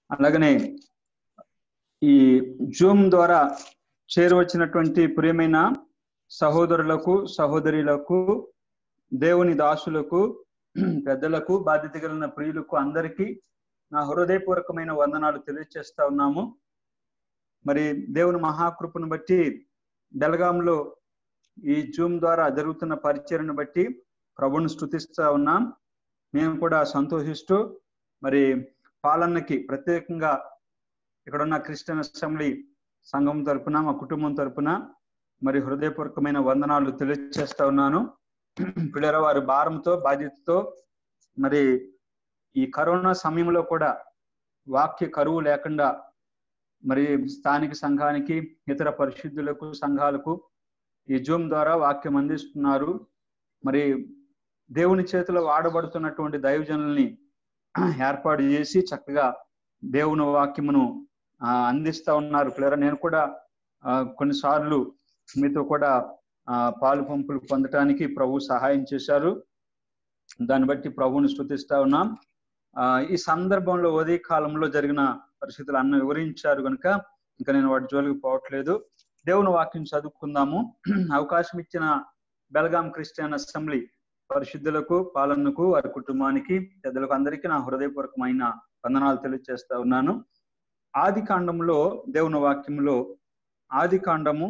అలాగనే ఈ జూమ్ ద్వారా చేరవచ్చినటువంటి ప్రియమైన సహోదరులకు సహోదరులకు దేవుని దాసులకు పెద్దలకు బాధ్యత కలిగిన ప్రియులకు అందరికీ నా హృదయపూర్వకమైన వందనాలు తెలియజేస్తా ఉన్నాము. మరి దేవుని మహాకృపను బట్టి బెల్గాంలో ఈ జూమ్ ద్వారా జరుగుతున్న పరిచర్యను బట్టి ప్రభువును స్తుతిస్తా ఉన్నాం. మేము కూడా సంతోషిస్తూ మరి పాలన్నకి ప్రత్యేకంగా ఇక్కడున్న క్రిస్టియన్ అసెంబ్లీ సంఘం తరపున మా కుటుంబం తరపున మరి హృదయపూర్వకమైన వందనాలు తెలియజేస్తా ఉన్నాను. పిల్లల వారి భారంతో బాధ్యతతో మరి ఈ కరోనా సమయంలో కూడా వాక్య కరువు లేకుండా మరి స్థానిక సంఘానికి ఇతర పరిశుద్ధులకు సంఘాలకు ఈ జూమ్ ద్వారా వాక్యం అందిస్తున్నారు. మరి దేవుని చేతిలో వాడబడుతున్నటువంటి దైవజనుల్ని ఏర్పాటు చేసి చక్కగా దేవుని వాక్యమును అందిస్తా ఉన్నారు. పిల్లరా నేను కూడా కొన్నిసార్లు మీతో కూడా పాలు పంపులు పొందటానికి ప్రభు సహాయం చేశారు. దాన్ని బట్టి ప్రభువుని స్తుతిస్తా ఉన్నాం. ఈ సందర్భంలో ఉదయ కాలంలో జరిగిన పరిస్థితులు అన్న వివరించారు కనుక ఇంకా నేను వాటి జోలికి పోవట్లేదు. దేవుని వాక్యం చదువుకుందాము. అవకాశం ఇచ్చిన బెల్గాం క్రిస్టియన్ అసెంబ్లీ పరిశుద్ధులకు పాలనకు వారి కుటుంబానికి పెద్దలకు అందరికీ నా హృదయపూర్వకమైన వందనాలు తెలియజేస్తా ఉన్నాను. ఆది కాండంలో దేవుని వాక్యంలో ఆది కాండము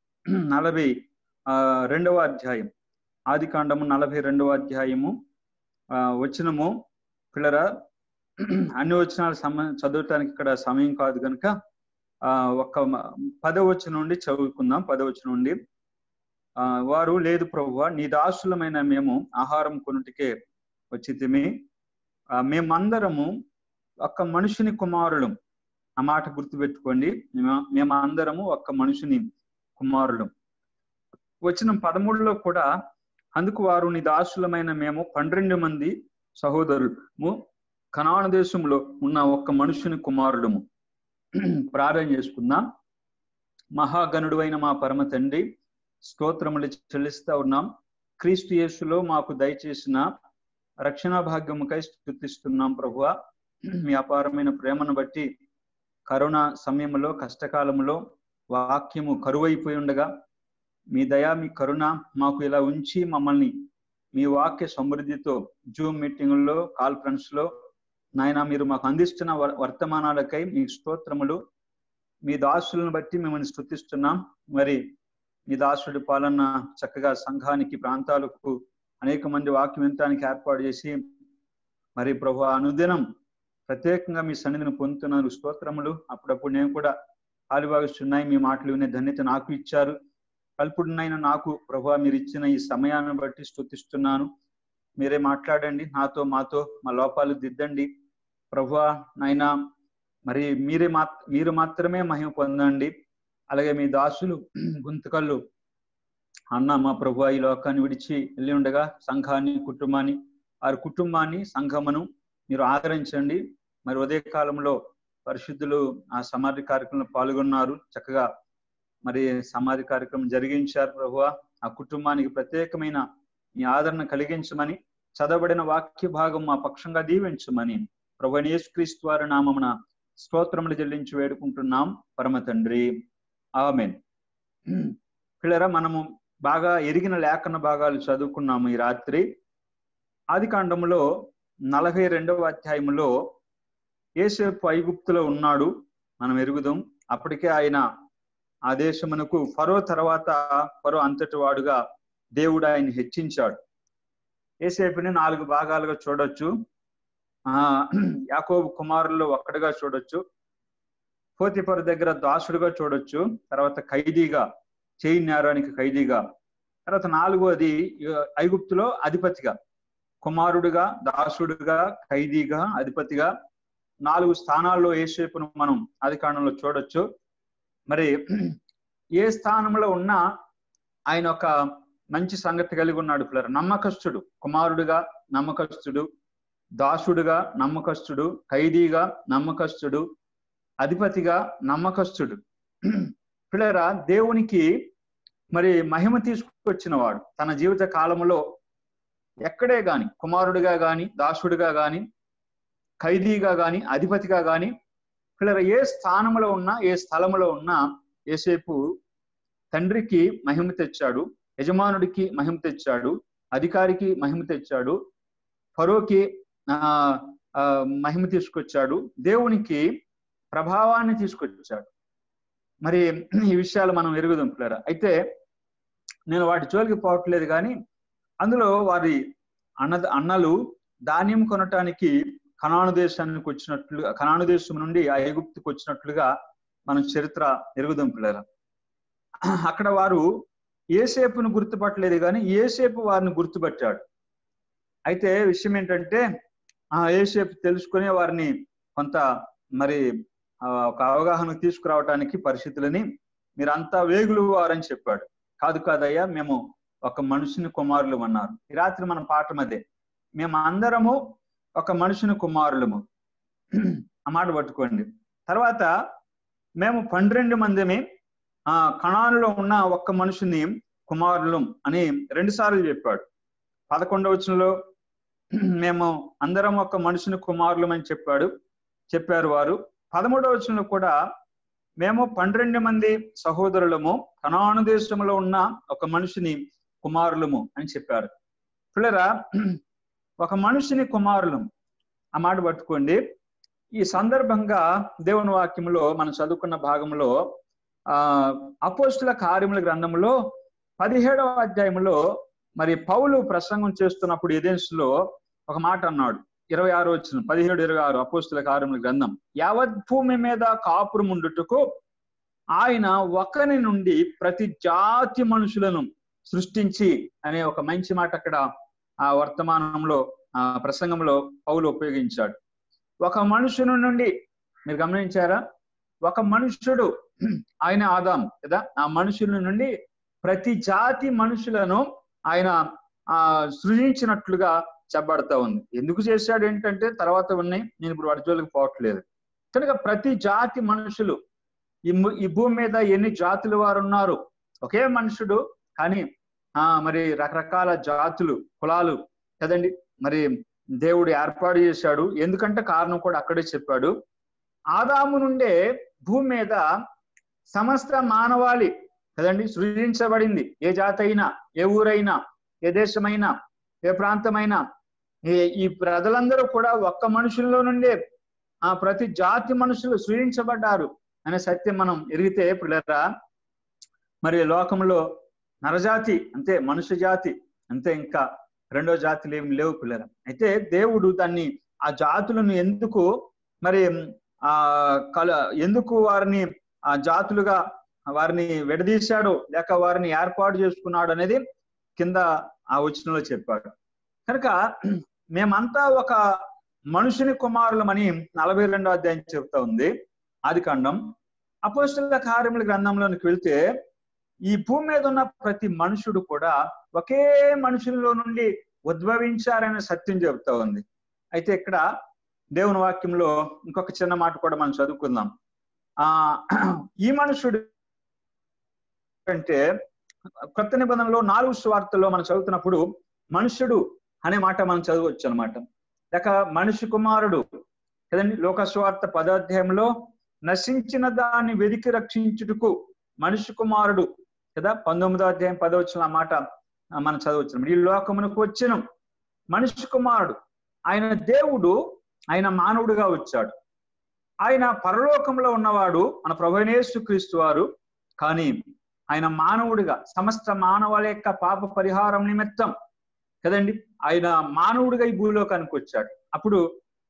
42వ అధ్యాయం ఆది కాండము 42వ అధ్యాయము వచనము పిల్లరా అన్ని వచనాలు చదవటానికి ఇక్కడ సమయం కాదు కనుక ఒక 10వ వచనం నుండి చదువుకుందాం. 10వ వచనం నుండి వారు లేదు ప్రభువా నీ దాసులమైన మేము ఆహారం కొనుటికే వచ్చితిమి, మేమందరము ఒక్క మనుషుని కుమారులం. ఆ మాట గుర్తుపెట్టుకోండి, మేమందరము ఒక్క మనుషుని కుమారులం. వచనం 13లో కూడా అందుకు వారు నీ దాసులమైన మేము 12 మంది సహోదరులము కనాను దేశంలో ఉన్న ఒక్క మనుషుని కుమారులము. ప్రార్థన చేసుకుందాం. మహాగణుడు అయిన మా పరమ తండ్రి స్తోత్రములు చెల్లిస్తా ఉన్నాం. క్రీస్తు యేసులో మాకు దయచేసిన రక్షణ భాగ్యముకై స్తుతిస్తున్నాం ప్రభువా. మీ అపారమైన ప్రేమను బట్టి కరోనా సమయంలో కష్టకాలంలో వాక్యము కరువైపోయి ఉండగా మీ దయా మీ కరుణ మాకు ఇలా ఉంచి మమ్మల్ని మీ వాక్య సమృద్ధితో జూమ్ మీటింగుల్లో కాన్ఫరెన్స్ లో నాయన మీరు మాకు అందిస్తున్న వర్తమానాలకై మీ స్తోత్రములు. మీ దాసులను బట్టి మిమ్మల్ని స్తుతిస్తున్నాం. మరి మీ దాసుడి పాలన చక్కగా సంఘానికి ప్రాంతాలకు అనేక మంది వాక్యం వినటానికి ఏర్పాటు చేసి మరి ప్రభు అనుదినం ప్రత్యేకంగా మీ సన్నిధిని పొందుతున్నారు. స్తోత్రములు. అప్పుడప్పుడు నేను కూడా ఆలిభాగిస్తున్నాయి మీ మాటలు వినే ధన్యత నాకు ఇచ్చారు. కల్పుడునైనా నాకు ప్రభు మీరు ఇచ్చిన ఈ సమయాన్ని బట్టి స్తుతిస్తున్నాను. మీరే మాట్లాడండి నాతో, మాతో మా లోపాలు దిద్దండి ప్రభు. నాయనా మరి మీరు మాత్రమే మహిమ పొందండి. అలాగే మీ దాసులు గుంతకళ్ళు అన్న మా ప్రభు ఈ లోకాన్ని విడిచి వెళ్ళి ఉండగా సంఘాన్ని కుటుంబాన్ని వారి కుటుంబాన్ని సంఘమును మీరు ఆదరించండి. మరి ఉదయ కాలంలో పరిశుద్ధులు ఆ సమాధి కార్యక్రమంలో పాల్గొన్నారు. చక్కగా మరి సమాధి కార్యక్రమం జరిగించారు ప్రభు. ఆ కుటుంబానికి ప్రత్యేకమైన మీ ఆదరణ కలిగించమని చదవబడిన వాక్య భాగం మా పక్షంగా దీవించమని ప్రభు యేసుక్రీస్తు వారి నామమున స్తోత్రములు చెల్లించి వేడుకుంటున్నాం పరమ తండ్రి, ఆమేన్. పిల్లరా మనము బాగా ఎరిగిన లేఖన భాగాలు చదువుకున్నాము ఈ రాత్రి. ఆది కాండములో 42వ అధ్యాయములో యోసేపు ఐగుప్తులో ఉన్నాడు మనం ఎరుగుదాం. అప్పటికే ఆయన ఆ దేశమునకు ఫరో తర్వాత ఫరో అంతటి వాడుగా దేవుడు ఆయన హెచ్చించాడు. యోసేపుని 4 భాగాలుగా చూడొచ్చు. యాకోబు కుమారుల్లో ఒక్కడిగా చూడొచ్చు, పోతిఫరు దగ్గర దాసుడుగా చూడొచ్చు, తర్వాత ఖైదీగా చేయి నేరానికి ఖైదీగా, తర్వాత 4వది ఐగుప్తులో అధిపతిగా, కుమారుడుగా దాసుడుగా ఖైదీగా అధిపతిగా 4 స్థానాల్లో యోసేపును మనం ఆది కాండంలో చూడొచ్చు. మరి ఏ స్థానంలో ఉన్నా ఆయన ఒక మంచి సంగతి కలిగి ఉన్నాడు పిల్లలు. నమ్మకస్తుడు, కుమారుడుగా నమ్మకస్తుడు, దాసుడుగా నమ్మకస్తుడు, ఖైదీగా నమ్మకస్తుడు, అధిపతిగా నమ్మకస్తుడు. పిల్లరా దేవునికి మరి మహిమ తీసుకొచ్చిన వాడు తన జీవిత కాలంలో ఎక్కడే గాని కుమారుడిగా గాని దాసుడిగా గాని ఖైదీగా గాని అధిపతిగా గాని పిల్లలు ఏ స్థానంలో ఉన్నా, ఏ స్థలంలో ఉన్నా యేసేపు తండ్రికి మహిమ తెచ్చాడు, యజమానుడికి మహిమ తెచ్చాడు, అధికారికి మహిమ తెచ్చాడు, ఫరోకి మహిమ తీసుకొచ్చాడు, దేవునికి ప్రభావాన్ని తీసుకొచ్చాడు. మరి ఈ విషయాలు మనం ఎరుగుదాం పిల్లరా. అయితే నేను వాటి జోలికి పోవట్లేదు, కానీ అందులో వారి అన్నలు ధాన్యం కొనటానికి కనాను దేశానికి వచ్చినట్లుగా, కనాను దేశం నుండి ఐగుప్తుకు వచ్చినట్లుగా మనం చరిత్ర ఎరుగుదాం పిల్లరా. అక్కడ వారు యేసేపును గుర్తుపట్టలేదు, కానీ యేసేపు వారిని గుర్తుపట్టాడు. అయితే విషయం ఏంటంటే యేసేపు తెలుసుకునే వారిని కొంత మరి ఒక అవగాహనకు తీసుకురావటానికి పరిస్థితులని, మీరంతా వేగులు వారని చెప్పాడు. కాదు కాదయ్యా, మేము ఒక మనుషుని కుమారులు అన్నారు. ఈ రాత్రి మన పాఠం అదే, మేము అందరము ఒక మనుషుని కుమారులము. ఆ మాట పట్టుకోండి. తర్వాత మేము 12 మందిని కనానులో ఉన్న ఒక్క మనుషుని కుమారులం అని 2 సార్లు చెప్పాడు. 11వ వచనంలో మేము అందరం ఒక మనుషుని కుమారులం అని చెప్పారు వారు. 13వ వచనంలో కూడా మేము 12 మంది సహోదరులము కనాను దేశంలో ఉన్న ఒక మనుషుని కుమారులము అని చెప్పారు. పిల్లరా, ఒక మనుషుని కుమారులం ఆ మాట పట్టుకోండి. ఈ సందర్భంగా దేవుని వాక్యంలో మనం చదువుకున్న భాగంలో అపోస్తుల కార్యముల గ్రంథంలో 17వ అధ్యాయంలో మరి పౌలు ప్రసంగం చేస్తున్నప్పుడు ఎథెన్సులో ఒక మాట అన్నాడు. 26వ వచనం, 17-26 అపోస్తుల కార్యముల గ్రంథం. యావత్ భూమి మీద కాపురం ఉండుటకు ఆయన ఒకరి నుండి ప్రతి జాతి మనుషులను సృష్టించి అనే ఒక మంచి మాట అక్కడ ఆ వర్తమానంలో ప్రసంగంలో పౌలు ఉపయోగించాడు. ఒక మనుషుని నుండి, మీరు గమనించారా, ఒక మనుషుడు, ఆయన ఆదాం కదా, ఆ మనుషుల నుండి ప్రతి జాతి మనుషులను ఆయన సృజించినట్లుగా చెప్పబడతా ఉంది. ఎందుకు చేశాడు ఏంటంటే తర్వాత ఉన్నాయి, నేను ఇప్పుడు వాటి జోలికి పోవట్లేదు. కనుక ప్రతి జాతి మనుషులు, ఈ భూమి మీద ఎన్ని జాతుల వారు ఉన్నారు, ఒకే మనుషుడు కానీ మరి రకరకాల జాతులు, కులాలు కదండి, మరి దేవుడు ఏర్పాటు చేశాడు. ఎందుకంటే కారణం కూడా అక్కడే చెప్పాడు. ఆదాము నుండే భూమి మీద సమస్త మానవాళి కదండి సృజించబడింది. ఏ జాతి అయినా, ఏ ఊరైనా, ఏ దేశమైనా, ఏ ప్రాంతమైనా, ఈ ప్రజలందరూ కూడా ఒక్క మనుషుల్లో నుండే ప్రతి జాతి మనుషులు సృజించబడ్డారు అనే సత్యం మనం ఎరిగితే పిల్లరా, మరి లోకంలో నరజాతి అంతే, మనుష్య జాతి అంతే, ఇంకా రెండో జాతులు ఏమి లేవు పిల్లరా. అయితే దేవుడు దాన్ని ఆ జాతులను ఎందుకు మరి ఎందుకు వారిని ఆ జాతులుగా వారిని విడదీశాడు, లేక వారిని ఏర్పాటు చేసుకున్నాడు అనేది కింద ఆ వచనంలో చెప్పాడు. కనుక మేమంతా ఒక మనుషుని కుమారులమని 42వ అధ్యాయం చెప్తా ఉంది ఆదికాండం. అపోస్తలుల కార్యముల గ్రంథంలోనికి వెళ్తే ఈ భూమి మీద ఉన్న ప్రతి మనుషుడు కూడా ఒకే మనుషుల్లో నుండి ఉద్భవించారనే సత్యం చెబుతా ఉంది. అయితే ఇక్కడ దేవుని వాక్యంలో ఇంకొక చిన్న మాట కూడా మనం చదువుకుందాం. ఈ మనుషుడు అంటే కొత్త నిబంధనలో 4 సువార్తల్లో మనం చదువుతున్నప్పుడు మనుషుడు అనే మాట మనం చదవచ్చు అనమాట. లేక మనిషి కుమారుడు కదండి. లోక సువార్త 10వ అధ్యాయంలో నశించిన దాన్ని వెదికి రక్షించుటకు మనిషి కుమారుడు కదా, 19వ అధ్యాయం 10వ వచనం ఆ మాట మనం చదవచ్చు. ఈ లోకమునకు వచ్చిన మనిషి కుమారుడు, ఆయన దేవుడు, ఆయన మానవుడిగా వచ్చాడు. ఆయన పరలోకంలో ఉన్నవాడు మన ప్రభువైన యేసుక్రీస్తు వారు, కానీ ఆయన మానవుడిగా సమస్త మానవాళి యొక్క పాప పరిహారం నిమిత్తం కదండి ఆయన మానవుడిగా ఈ భూలోకానికి వచ్చాడు. అప్పుడు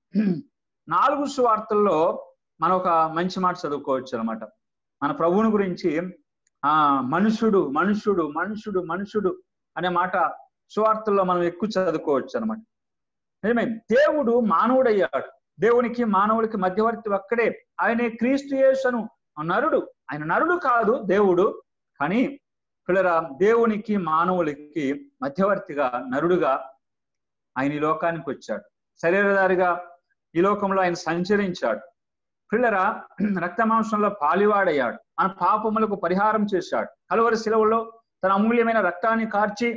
4 సువార్తల్లో మనం ఒక మంచి మాట చదువుకోవచ్చు అనమాట. మన ప్రభువుని గురించి మనుషుడు మనుషుడు మనుషుడు మనుషుడు అనే మాట సువార్తల్లో మనం ఎక్కువ చదువుకోవచ్చు అనమాట. నిజమే, దేవుడు మానవుడయ్యాడు. దేవునికి మానవుడికి మధ్యవర్తి ఒక్కడే, ఆయనే క్రీస్తు యేసును నరుడు. ఆయన నరుడు కాదు, దేవుడు. కానీ పిల్లరా, దేవునికి మానవులకి మధ్యవర్తిగా, నరుడుగా ఆయన ఈ లోకానికి వచ్చాడు. శరీరధారిగా ఈ లోకంలో ఆయన సంచరించాడు. పిల్లరా, రక్తమాంసంలో పాలివాడయ్యాడు. మన పాపములకు పరిహారం చేశాడు. కలువరి శిలువలో తన అమూల్యమైన రక్తాన్ని కార్చి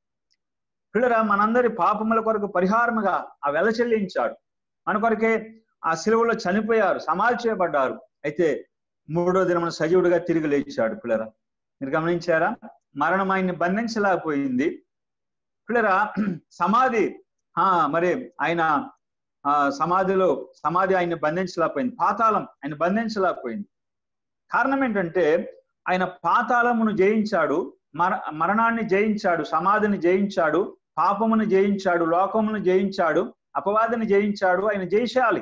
పిల్లరా మనందరి పాపముల కొరకు పరిహారముగా ఆ వెల చెల్లించాడు. మన కొరకే ఆ శిలువలో చనిపోయారు, సమాధి చేయబడ్డారు. అయితే 3వ దినమున సజీవుడిగా తిరిగి లేచాడు. పిల్లరా, మీరు గమనించారా? మరణం ఆయన్ని బంధించలేకపోయింది. పిల్లరా, సమాధి మరి ఆయన సమాధి ఆయన్ని బంధించలేకపోయింది. పాతాళం ఆయన బంధించలేకపోయింది. కారణం ఏంటంటే ఆయన పాతాళమును జయించాడు, మరణాన్ని జయించాడు, సమాధిని జయించాడు, పాపమును జయించాడు, లోకమును జయించాడు, అపవాదిని జయించాడు. ఆయన జయించాలి.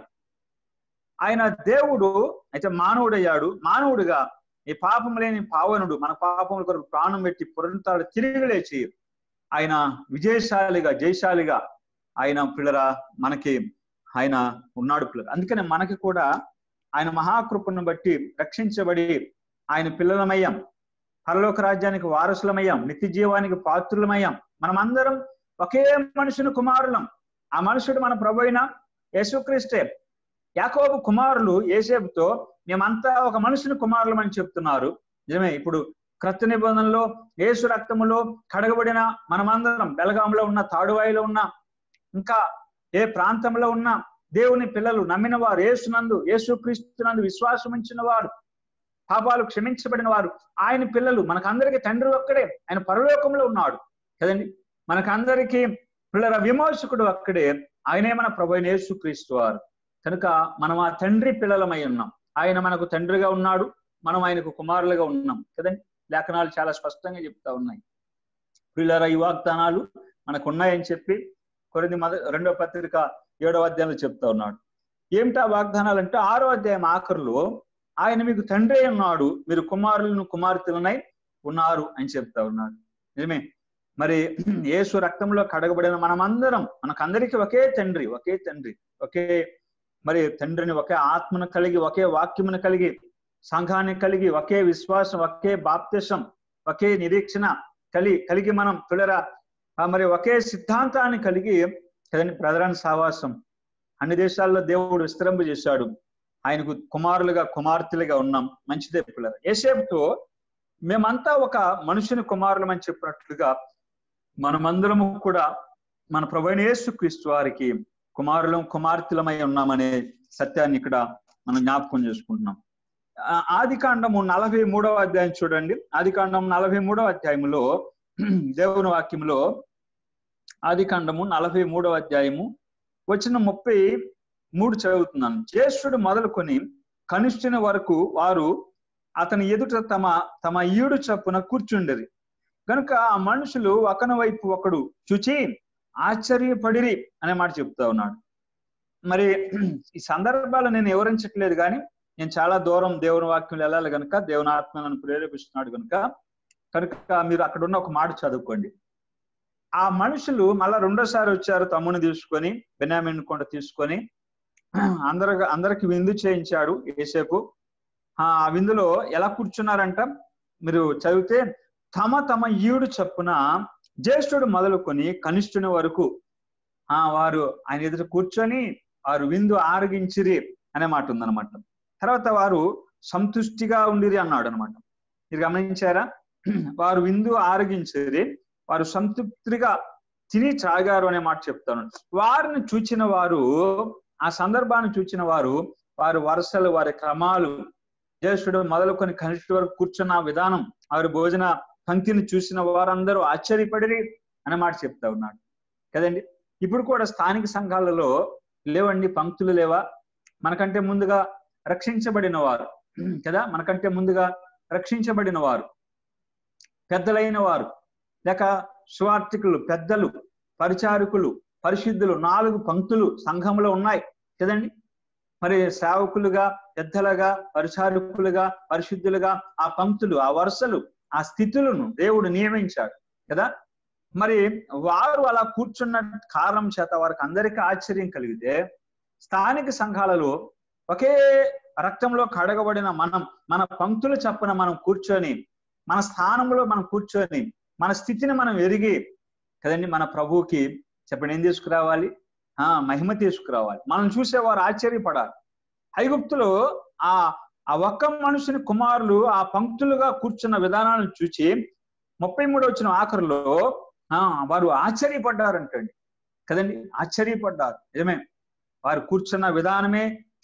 ఆయన దేవుడు అయితే మానవుడయ్యాడు. మానవుడిగా ఈ పాపం లేని పావనుడు మన పాపముల కొరకు ప్రాణం పెట్టి పునరుత్థానుడు తిరిగి లేచి ఆయన విజయశాలిగా, జయశాలిగా ఆయన పిల్లరా మనకి ఆయన ఉన్నాడు. పిల్లలు, అందుకనే మనకి కూడా ఆయన మహాకృపను బట్టి రక్షించబడి ఆయన పిల్లలమయ్యాం, పరలోక రాజ్యానికి వారసులమయ్యాం, నిత్య జీవానికి పాత్రులమయ్యాం. మనమందరం ఒకే మనుషుని కుమారులం. ఆ మనుషుడు మన ప్రభువైన యేసుక్రీస్తే. యాకోబు కుమారులు యోసేపుతో మేమంతా ఒక మనుషుని కుమారులం అని చెప్తున్నారు. నిజమే. ఇప్పుడు క్రొత్త నిబంధనలో యేసు రక్తములో కడగబడిన మనమందరం బెలగాంలో ఉన్న, తాడువాయిలో ఉన్న, ఇంకా ఏ ప్రాంతంలో ఉన్న దేవుని పిల్లలు, నమ్మిన వారు, యేసుక్రీస్తునందు విశ్వాసం ఉంచిన వారు, పాపాలు క్షమించబడిన వారు, ఆయన పిల్లలు. మనకందరికీ తండ్రి ఒక్కడే, ఆయన పరలోకంలో ఉన్నాడు కదండి. మనకందరికీ పిల్లల విమోచకుడు ఒక్కడే, ఆయనే మన ప్రభువైన యేసుక్రీస్తు వారు. కనుక మనం ఆ తండ్రి పిల్లలమై ఉన్నాం. ఆయన మనకు తండ్రిగా ఉన్నాడు, మనం ఆయనకు కుమారులుగా ఉన్నాం కదండి. లేఖనాలు చాలా స్పష్టంగా చెప్తా ఉన్నాయి. పిల్లల ఈ వాగ్దానాలు మనకు ఉన్నాయని చెప్పి కొరింథీ 2వ పత్రిక 7వ అధ్యాయంలో చెప్తా ఉన్నాడు. ఏమిటా వాగ్దానాలు అంటే 6వ అధ్యాయం ఆఖరులో ఆయన మీకు తండ్రి ఉన్నాడు, మీరు కుమారులను కుమార్తెలనై ఉన్నారు అని చెప్తా ఉన్నాడు. నిజమే. మరి యేసు రక్తంలో కడగబడిన మనమందరం, మనకందరికీ ఒకే తండ్రి, ఒకే మరి తండ్రిని, ఒకే ఆత్మను కలిగి, ఒకే వాక్యమును కలిగి, సంఘాన్ని కలిగి, ఒకే విశ్వాసం, ఒకే బాప్తిసం, ఒకే నిరీక్షణ కలిగి మనం పిల్లరా మరి ఒకే సిద్ధాంతాన్ని కలిగి కదండి. ప్రధాన సావాసం అన్ని దేశాల్లో దేవుడు విస్తరింప చేశాడు. ఆయనకు కుమారులుగా, కుమార్తెలుగా ఉన్నాం. మంచిదే పిల్లలు. యోసేపుతో మేమంతా ఒక మనుషుని కుమారులం అని చెప్పినట్లుగా మనమందరము కూడా మన ప్రభువైన యేసుక్రీస్తు వారికి కుమారులం, కుమార్తెలమై ఉన్నామనే సత్యాన్ని ఇక్కడ మనం జ్ఞాపకం చేసుకుంటున్నాం. ఆదికాండము 43వ అధ్యాయం చూడండి. ఆదికాండం 43వ అధ్యాయంలో దేవుని వాక్యంలో ఆదికాండము 43వ అధ్యాయము వచనం 33 చదువుతున్నాను. జ్యేష్ఠుడు మొదలుకొని కనిష్ఠుని వరకు వారు అతని ఎదుట తమ ఈడు చప్పున కూర్చుండేది. కనుక ఆ మనుషులు ఒకని వైపు ఒకడు చూచి ఆశ్చర్యపడిరి అనే మాట చెప్తా ఉన్నాడు. మరి ఈ సందర్భాలు నేను వివరించట్లేదు, కానీ నేను చాలా దూరం దేవుని వాక్యం వెళ్ళాలి కనుక, దేవుని ఆత్మ నన్ను ప్రేరేపిస్తున్నాడు కనుక మీరు అక్కడ ఉన్న ఒక మాట చదువుకోండి. ఆ మనుషులు మళ్ళా రెండోసారి వచ్చారు. తమ్ముని తీసుకొని, బెన్యామీను కొండ తీసుకొని అందరికి విందు చేయించాడు యోసేపు. ఆ విందులో ఎలా కూర్చున్నారంట మీరు చదివితే, తమ ఈడు చప్పున జ్యేష్ఠుడు మొదలుకొని కనిష్ఠుని వరకు వారు ఆయన ఎదుట కూర్చొని వారు విందు ఆరగించిరి అనే మాట ఉందన్నమాట. తర్వాత వారు సంతుష్టిగా ఉండిరి అన్నాడు అనమాట. మీరు గమనించారా? వారు విందు ఆరగించిరి, వారు సంతృప్తిగా తిని త్రాగారు అనే మాట చెప్తాను. వారిని చూచిన వారు, ఆ సందర్భాన్ని చూచిన వారు, వారి వరుసలు, వారి క్రమాలు, జ్యేష్ఠుడు మొదలుకొని కనిష్ఠుడి వరకు కూర్చున్న విధానం, వారి భోజన పంక్తిని చూసిన వారందరూ ఆశ్చర్యపడిరి అనే మాట చెప్తా ఉన్నాడు కదండి. ఇప్పుడు కూడా స్థానిక సంఘాలలో లేవండి పంక్తులు లేవా? మనకంటే ముందుగా రక్షించబడిన వారు కదా, మనకంటే ముందుగా రక్షించబడిన వారు, పెద్దలైన వారు, లేక సువార్థికులు, పెద్దలు, పరిచారకులు, పరిశుద్ధులు 4 పంక్తులు సంఘంలో ఉన్నాయి కదండి. మరి సేవకులుగా, పెద్దలుగా, పరిచారకులుగా, పరిశుద్ధులుగా ఆ పంక్తులు, ఆ వరుసలు, ఆ స్థితులను దేవుడు నియమించాడు కదా. మరి వారు అలా కూర్చున్న కారణం చేత వారికి అందరికీ ఆశ్చర్యం కలిగితే, స్థానిక సంఘాలలో ఒకే రక్తంలో కడగబడిన మన పంక్తులు చప్పున మనం కూర్చొని, మన స్థానంలో మనం కూర్చొని, మన స్థితిని మనం ఎరిగి కదండి మన ప్రభువుకి చెప్పండి ఏం తీసుకురావాలి? మహిమ తీసుకురావాలి. మనం చూసేవారు ఆశ్చర్యపడాలి. ఐగుప్తులో ఆ ఒక్క మనుషుని కుమారులు ఆ పంక్తులుగా కూర్చున్న విధానాలను చూచి 33వ వచనం ఆఖరులో వారు ఆశ్చర్యపడ్డారంటండి కదండి. ఆశ్చర్యపడ్డారు. నిజమే. వారు కూర్చున్న విధానమే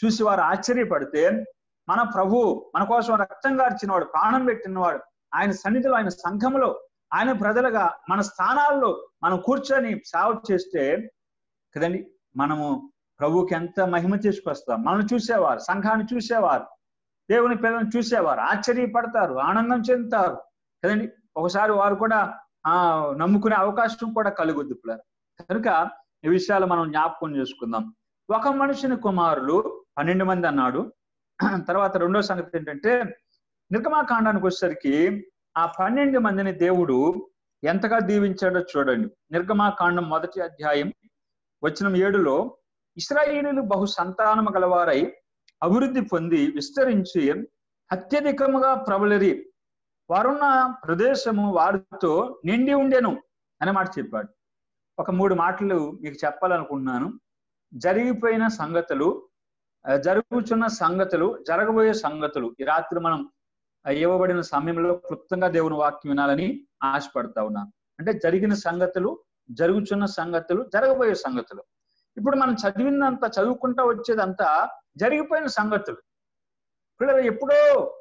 చూసి వారు ఆశ్చర్యపడితే, మన ప్రభు మన కోసం రక్తం గార్చినవాడు, ప్రాణం పెట్టినవాడు, ఆయన సన్నిధిలో, ఆయన సంఘంలో, ఆయన ప్రజలుగా మన స్థానాల్లో మనం కూర్చొని సేవ చేస్తే కదండి మనము ప్రభుకి ఎంత మహిమ తీసుకొస్తాం. మనం చూసేవారు, సంఘాన్ని చూసేవారు, దేవుని పిల్లలను చూసేవారు ఆశ్చర్యపడతారు, ఆనందం చెందుతారు కదండి. ఒకసారి వారు కూడా నమ్ముకునే అవకాశం కూడా కలుగుద్ది పిల్లలు. కనుక ఈ విషయాలు మనం జ్ఞాపకం చేసుకుందాం. ఒక మనుషుని కుమారులు 12 మంది అన్నాడు. తర్వాత రెండో సంగతి ఏంటంటే, నిర్గమాకాండానికి వచ్చేసరికి ఆ 12 మందిని దేవుడు ఎంతగా దీవించాడో చూడండి. నిర్గమాకాండం 1వ అధ్యాయం వచనం 7లో, ఇశ్రాయేలీయులు బహు సంతానము గలవారై అభివృద్ధి పొంది విస్తరించి అత్యధికముగా ప్రబలిరి, వారున్న ప్రదేశము వారితో నిండి ఉండెను అనే మాట చెప్పాడు. ఒక 3 మాటలు మీకు చెప్పాలనుకుంటున్నాను. జరిగిపోయిన సంగతులు, జరుగుతున్న సంగతులు, జరగబోయే సంగతులు. ఈ రాత్రి మనం ఇవ్వబడిన సమయంలో క్లుప్తంగా దేవుని వాక్యం వినాలని ఆశపడతా ఉన్నాను. అంటే జరిగిన సంగతులు, జరుగుతున్న సంగతులు, జరగబోయే సంగతులు. ఇప్పుడు మనం చదివిందంతా, చదువుకుంటా వచ్చేదంతా జరిగిపోయిన సంగతులు. పిల్లలు ఎప్పుడో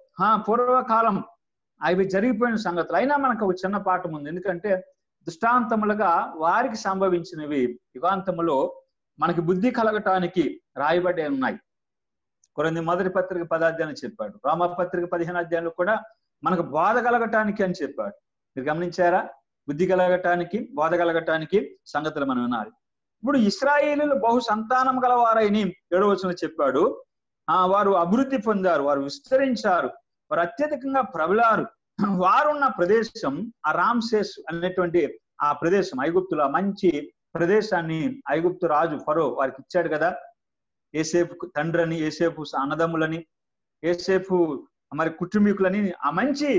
పూర్వకాలం అవి జరిగిపోయిన సంగతులు. అయినా మనకు ఒక చిన్న పాఠం ఉంది. ఎందుకంటే దృష్టాంతములుగా వారికి సంభవించినవి యుగాంతములో మనకి బుద్ధి కలగటానికి రాయబడి ఉన్నాయి. కొరింథీ మొదటి పత్రిక 10వ అధ్యాయం చెప్పాడు. రోమాపత్రిక 15వ అధ్యాయంలో కూడా మనకు బోధ కలగటానికి అని చెప్పాడు. మీరు గమనించారా? బుద్ధి కలగటానికి, బోధ కలగటానికి సంగతులు మనం వినాలి. ఇప్పుడు ఇశ్రాయేలీయులు బహు సంతానం గలవారని 7వ వచనంలో చెప్పాడు. వారు అభివృద్ధి పొందారు, వారు విస్తరించారు, వారు అత్యధికంగా ప్రబలారు. వారున్న ప్రదేశం ఆ రామ్సేస్ అనేటువంటి ఆ ప్రదేశం, ఐగుప్తులో మంచి ప్రదేశాన్ని ఐగుప్తు రాజు ఫరో వారికి ఇచ్చాడు కదా. ఏసేపు తండ్రిని, ఏసేపు అన్నదమ్ములని, ఏసేపు మరి కుటుంబీకులని, ఆ మంచి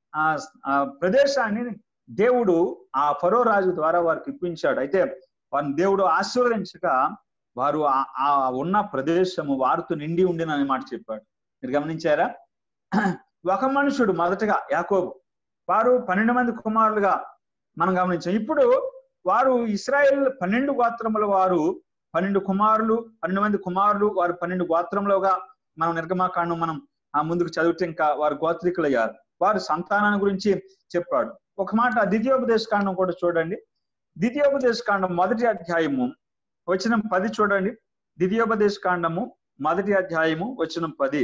ప్రదేశాన్ని దేవుడు ఆ ఫరో రాజు ద్వారా వారికి ఇప్పించాడు. అయితే వారిని దేవుడు ఆశీర్వదించక వారు ఆ ఉన్న ప్రదేశము వారితో నిండి ఉండిన మాట చెప్పాడు. మీరు గమనించారా? ఒక మనుషుడు మొదటగా యాకోబు, వారు 12 మంది కుమారులుగా మనం గమనించాం. ఇప్పుడు వారు ఇశ్రాయేల్ 12 గోత్రముల వారు 12 కుమారులు, 12 మంది కుమారులు, వారు 12 గోత్రములుగా మనం నిర్గమాకాండం మనం ముందుకు చదివితే ఇంకా వారు గోత్రికులు అయ్యారు. వారు సంతానాన్ని గురించి చెప్పాడు. ఒక మాట ద్వితీయోపదేశ కాండం కూడా చూడండి. ద్వితీయోపదేశ కాండం 1వ అధ్యాయము వచనం 10 చూడండి. ద్వితీయోపదేశ కాండము 1వ అధ్యాయము వచనం 10.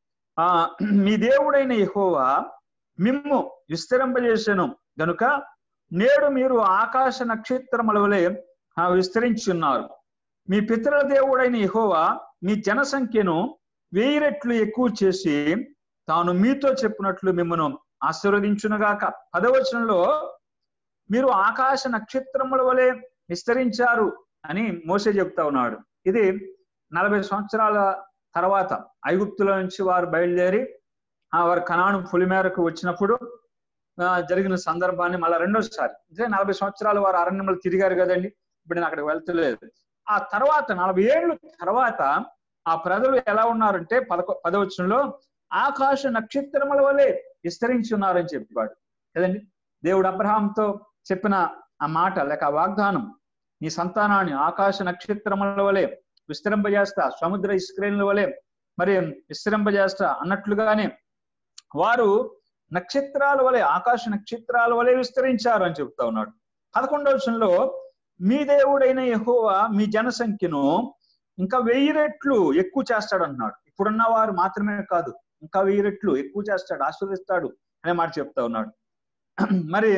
మీ దేవుడైన యెహోవా మిమ్ము విస్తరింపజేసెను గనుక నేడు మీరు ఆకాశ నక్షత్రముల వలె విస్తరించున్నారు. మీ పితరుల దేవుడైన యెహోవా మీ జనసంఖ్యను 1000 రెట్లు ఎక్కువ చేసి తాను మీతో చెప్పినట్లు మిమ్మను ఆశీర్వదించునుగాక. 10వ వచనంలో మీరు ఆకాశ నక్షత్రముల వలె విస్తరించారు అని మోషే చెప్తా ఉన్నాడు. ఇది 40 సంవత్సరాల తర్వాత ఐగుప్తుల నుంచి వారు బయలుదేరి వారు కనాను పొలిమేరకు వచ్చినప్పుడు జరిగిన సందర్భాన్ని మళ్ళీ రెండోసారి, అంటే 40 సంవత్సరాలు వారు అరణ్యంలో తిరిగారు కదండి. ఇప్పుడు నేను అక్కడికి వెళ్తలేదు. ఆ తర్వాత 40 ఏళ్ళు తర్వాత ఆ ప్రజలు ఎలా ఉన్నారంటే 10వ వచనంలో ఆకాశ నక్షత్రముల వలె విస్తరించి ఉన్నారని చెప్పాడు కదండి. దేవుడు అబ్రహాంతో చెప్పిన ఆ మాట లేక ఆ వాగ్దానం, నీ సంతానాన్ని ఆకాశ నక్షత్రముల వలె విస్తరింపజేస్తా, సముద్ర ఇస్క్రేణుల వలె మరి విస్తరింపజేస్తా అన్నట్లుగానే వారు నక్షత్రాల వలె, ఆకాశ నక్షత్రాల వలె విస్తరించారు అని చెప్తా ఉన్నాడు. 11వ వచనంలో మీ దేవుడైన యెహోవా మీ జనసంఖ్యను ఇంకా 1000 రెట్లు ఎక్కువ చేస్తాడు అంటున్నాడు. ఇప్పుడున్న వారు మాత్రమే కాదు, ఇంకా 1000 రెట్లు ఎక్కువ చేస్తాడు, ఆశీర్వదిస్తాడు అనే మాట చెప్తా ఉన్నాడు. మరి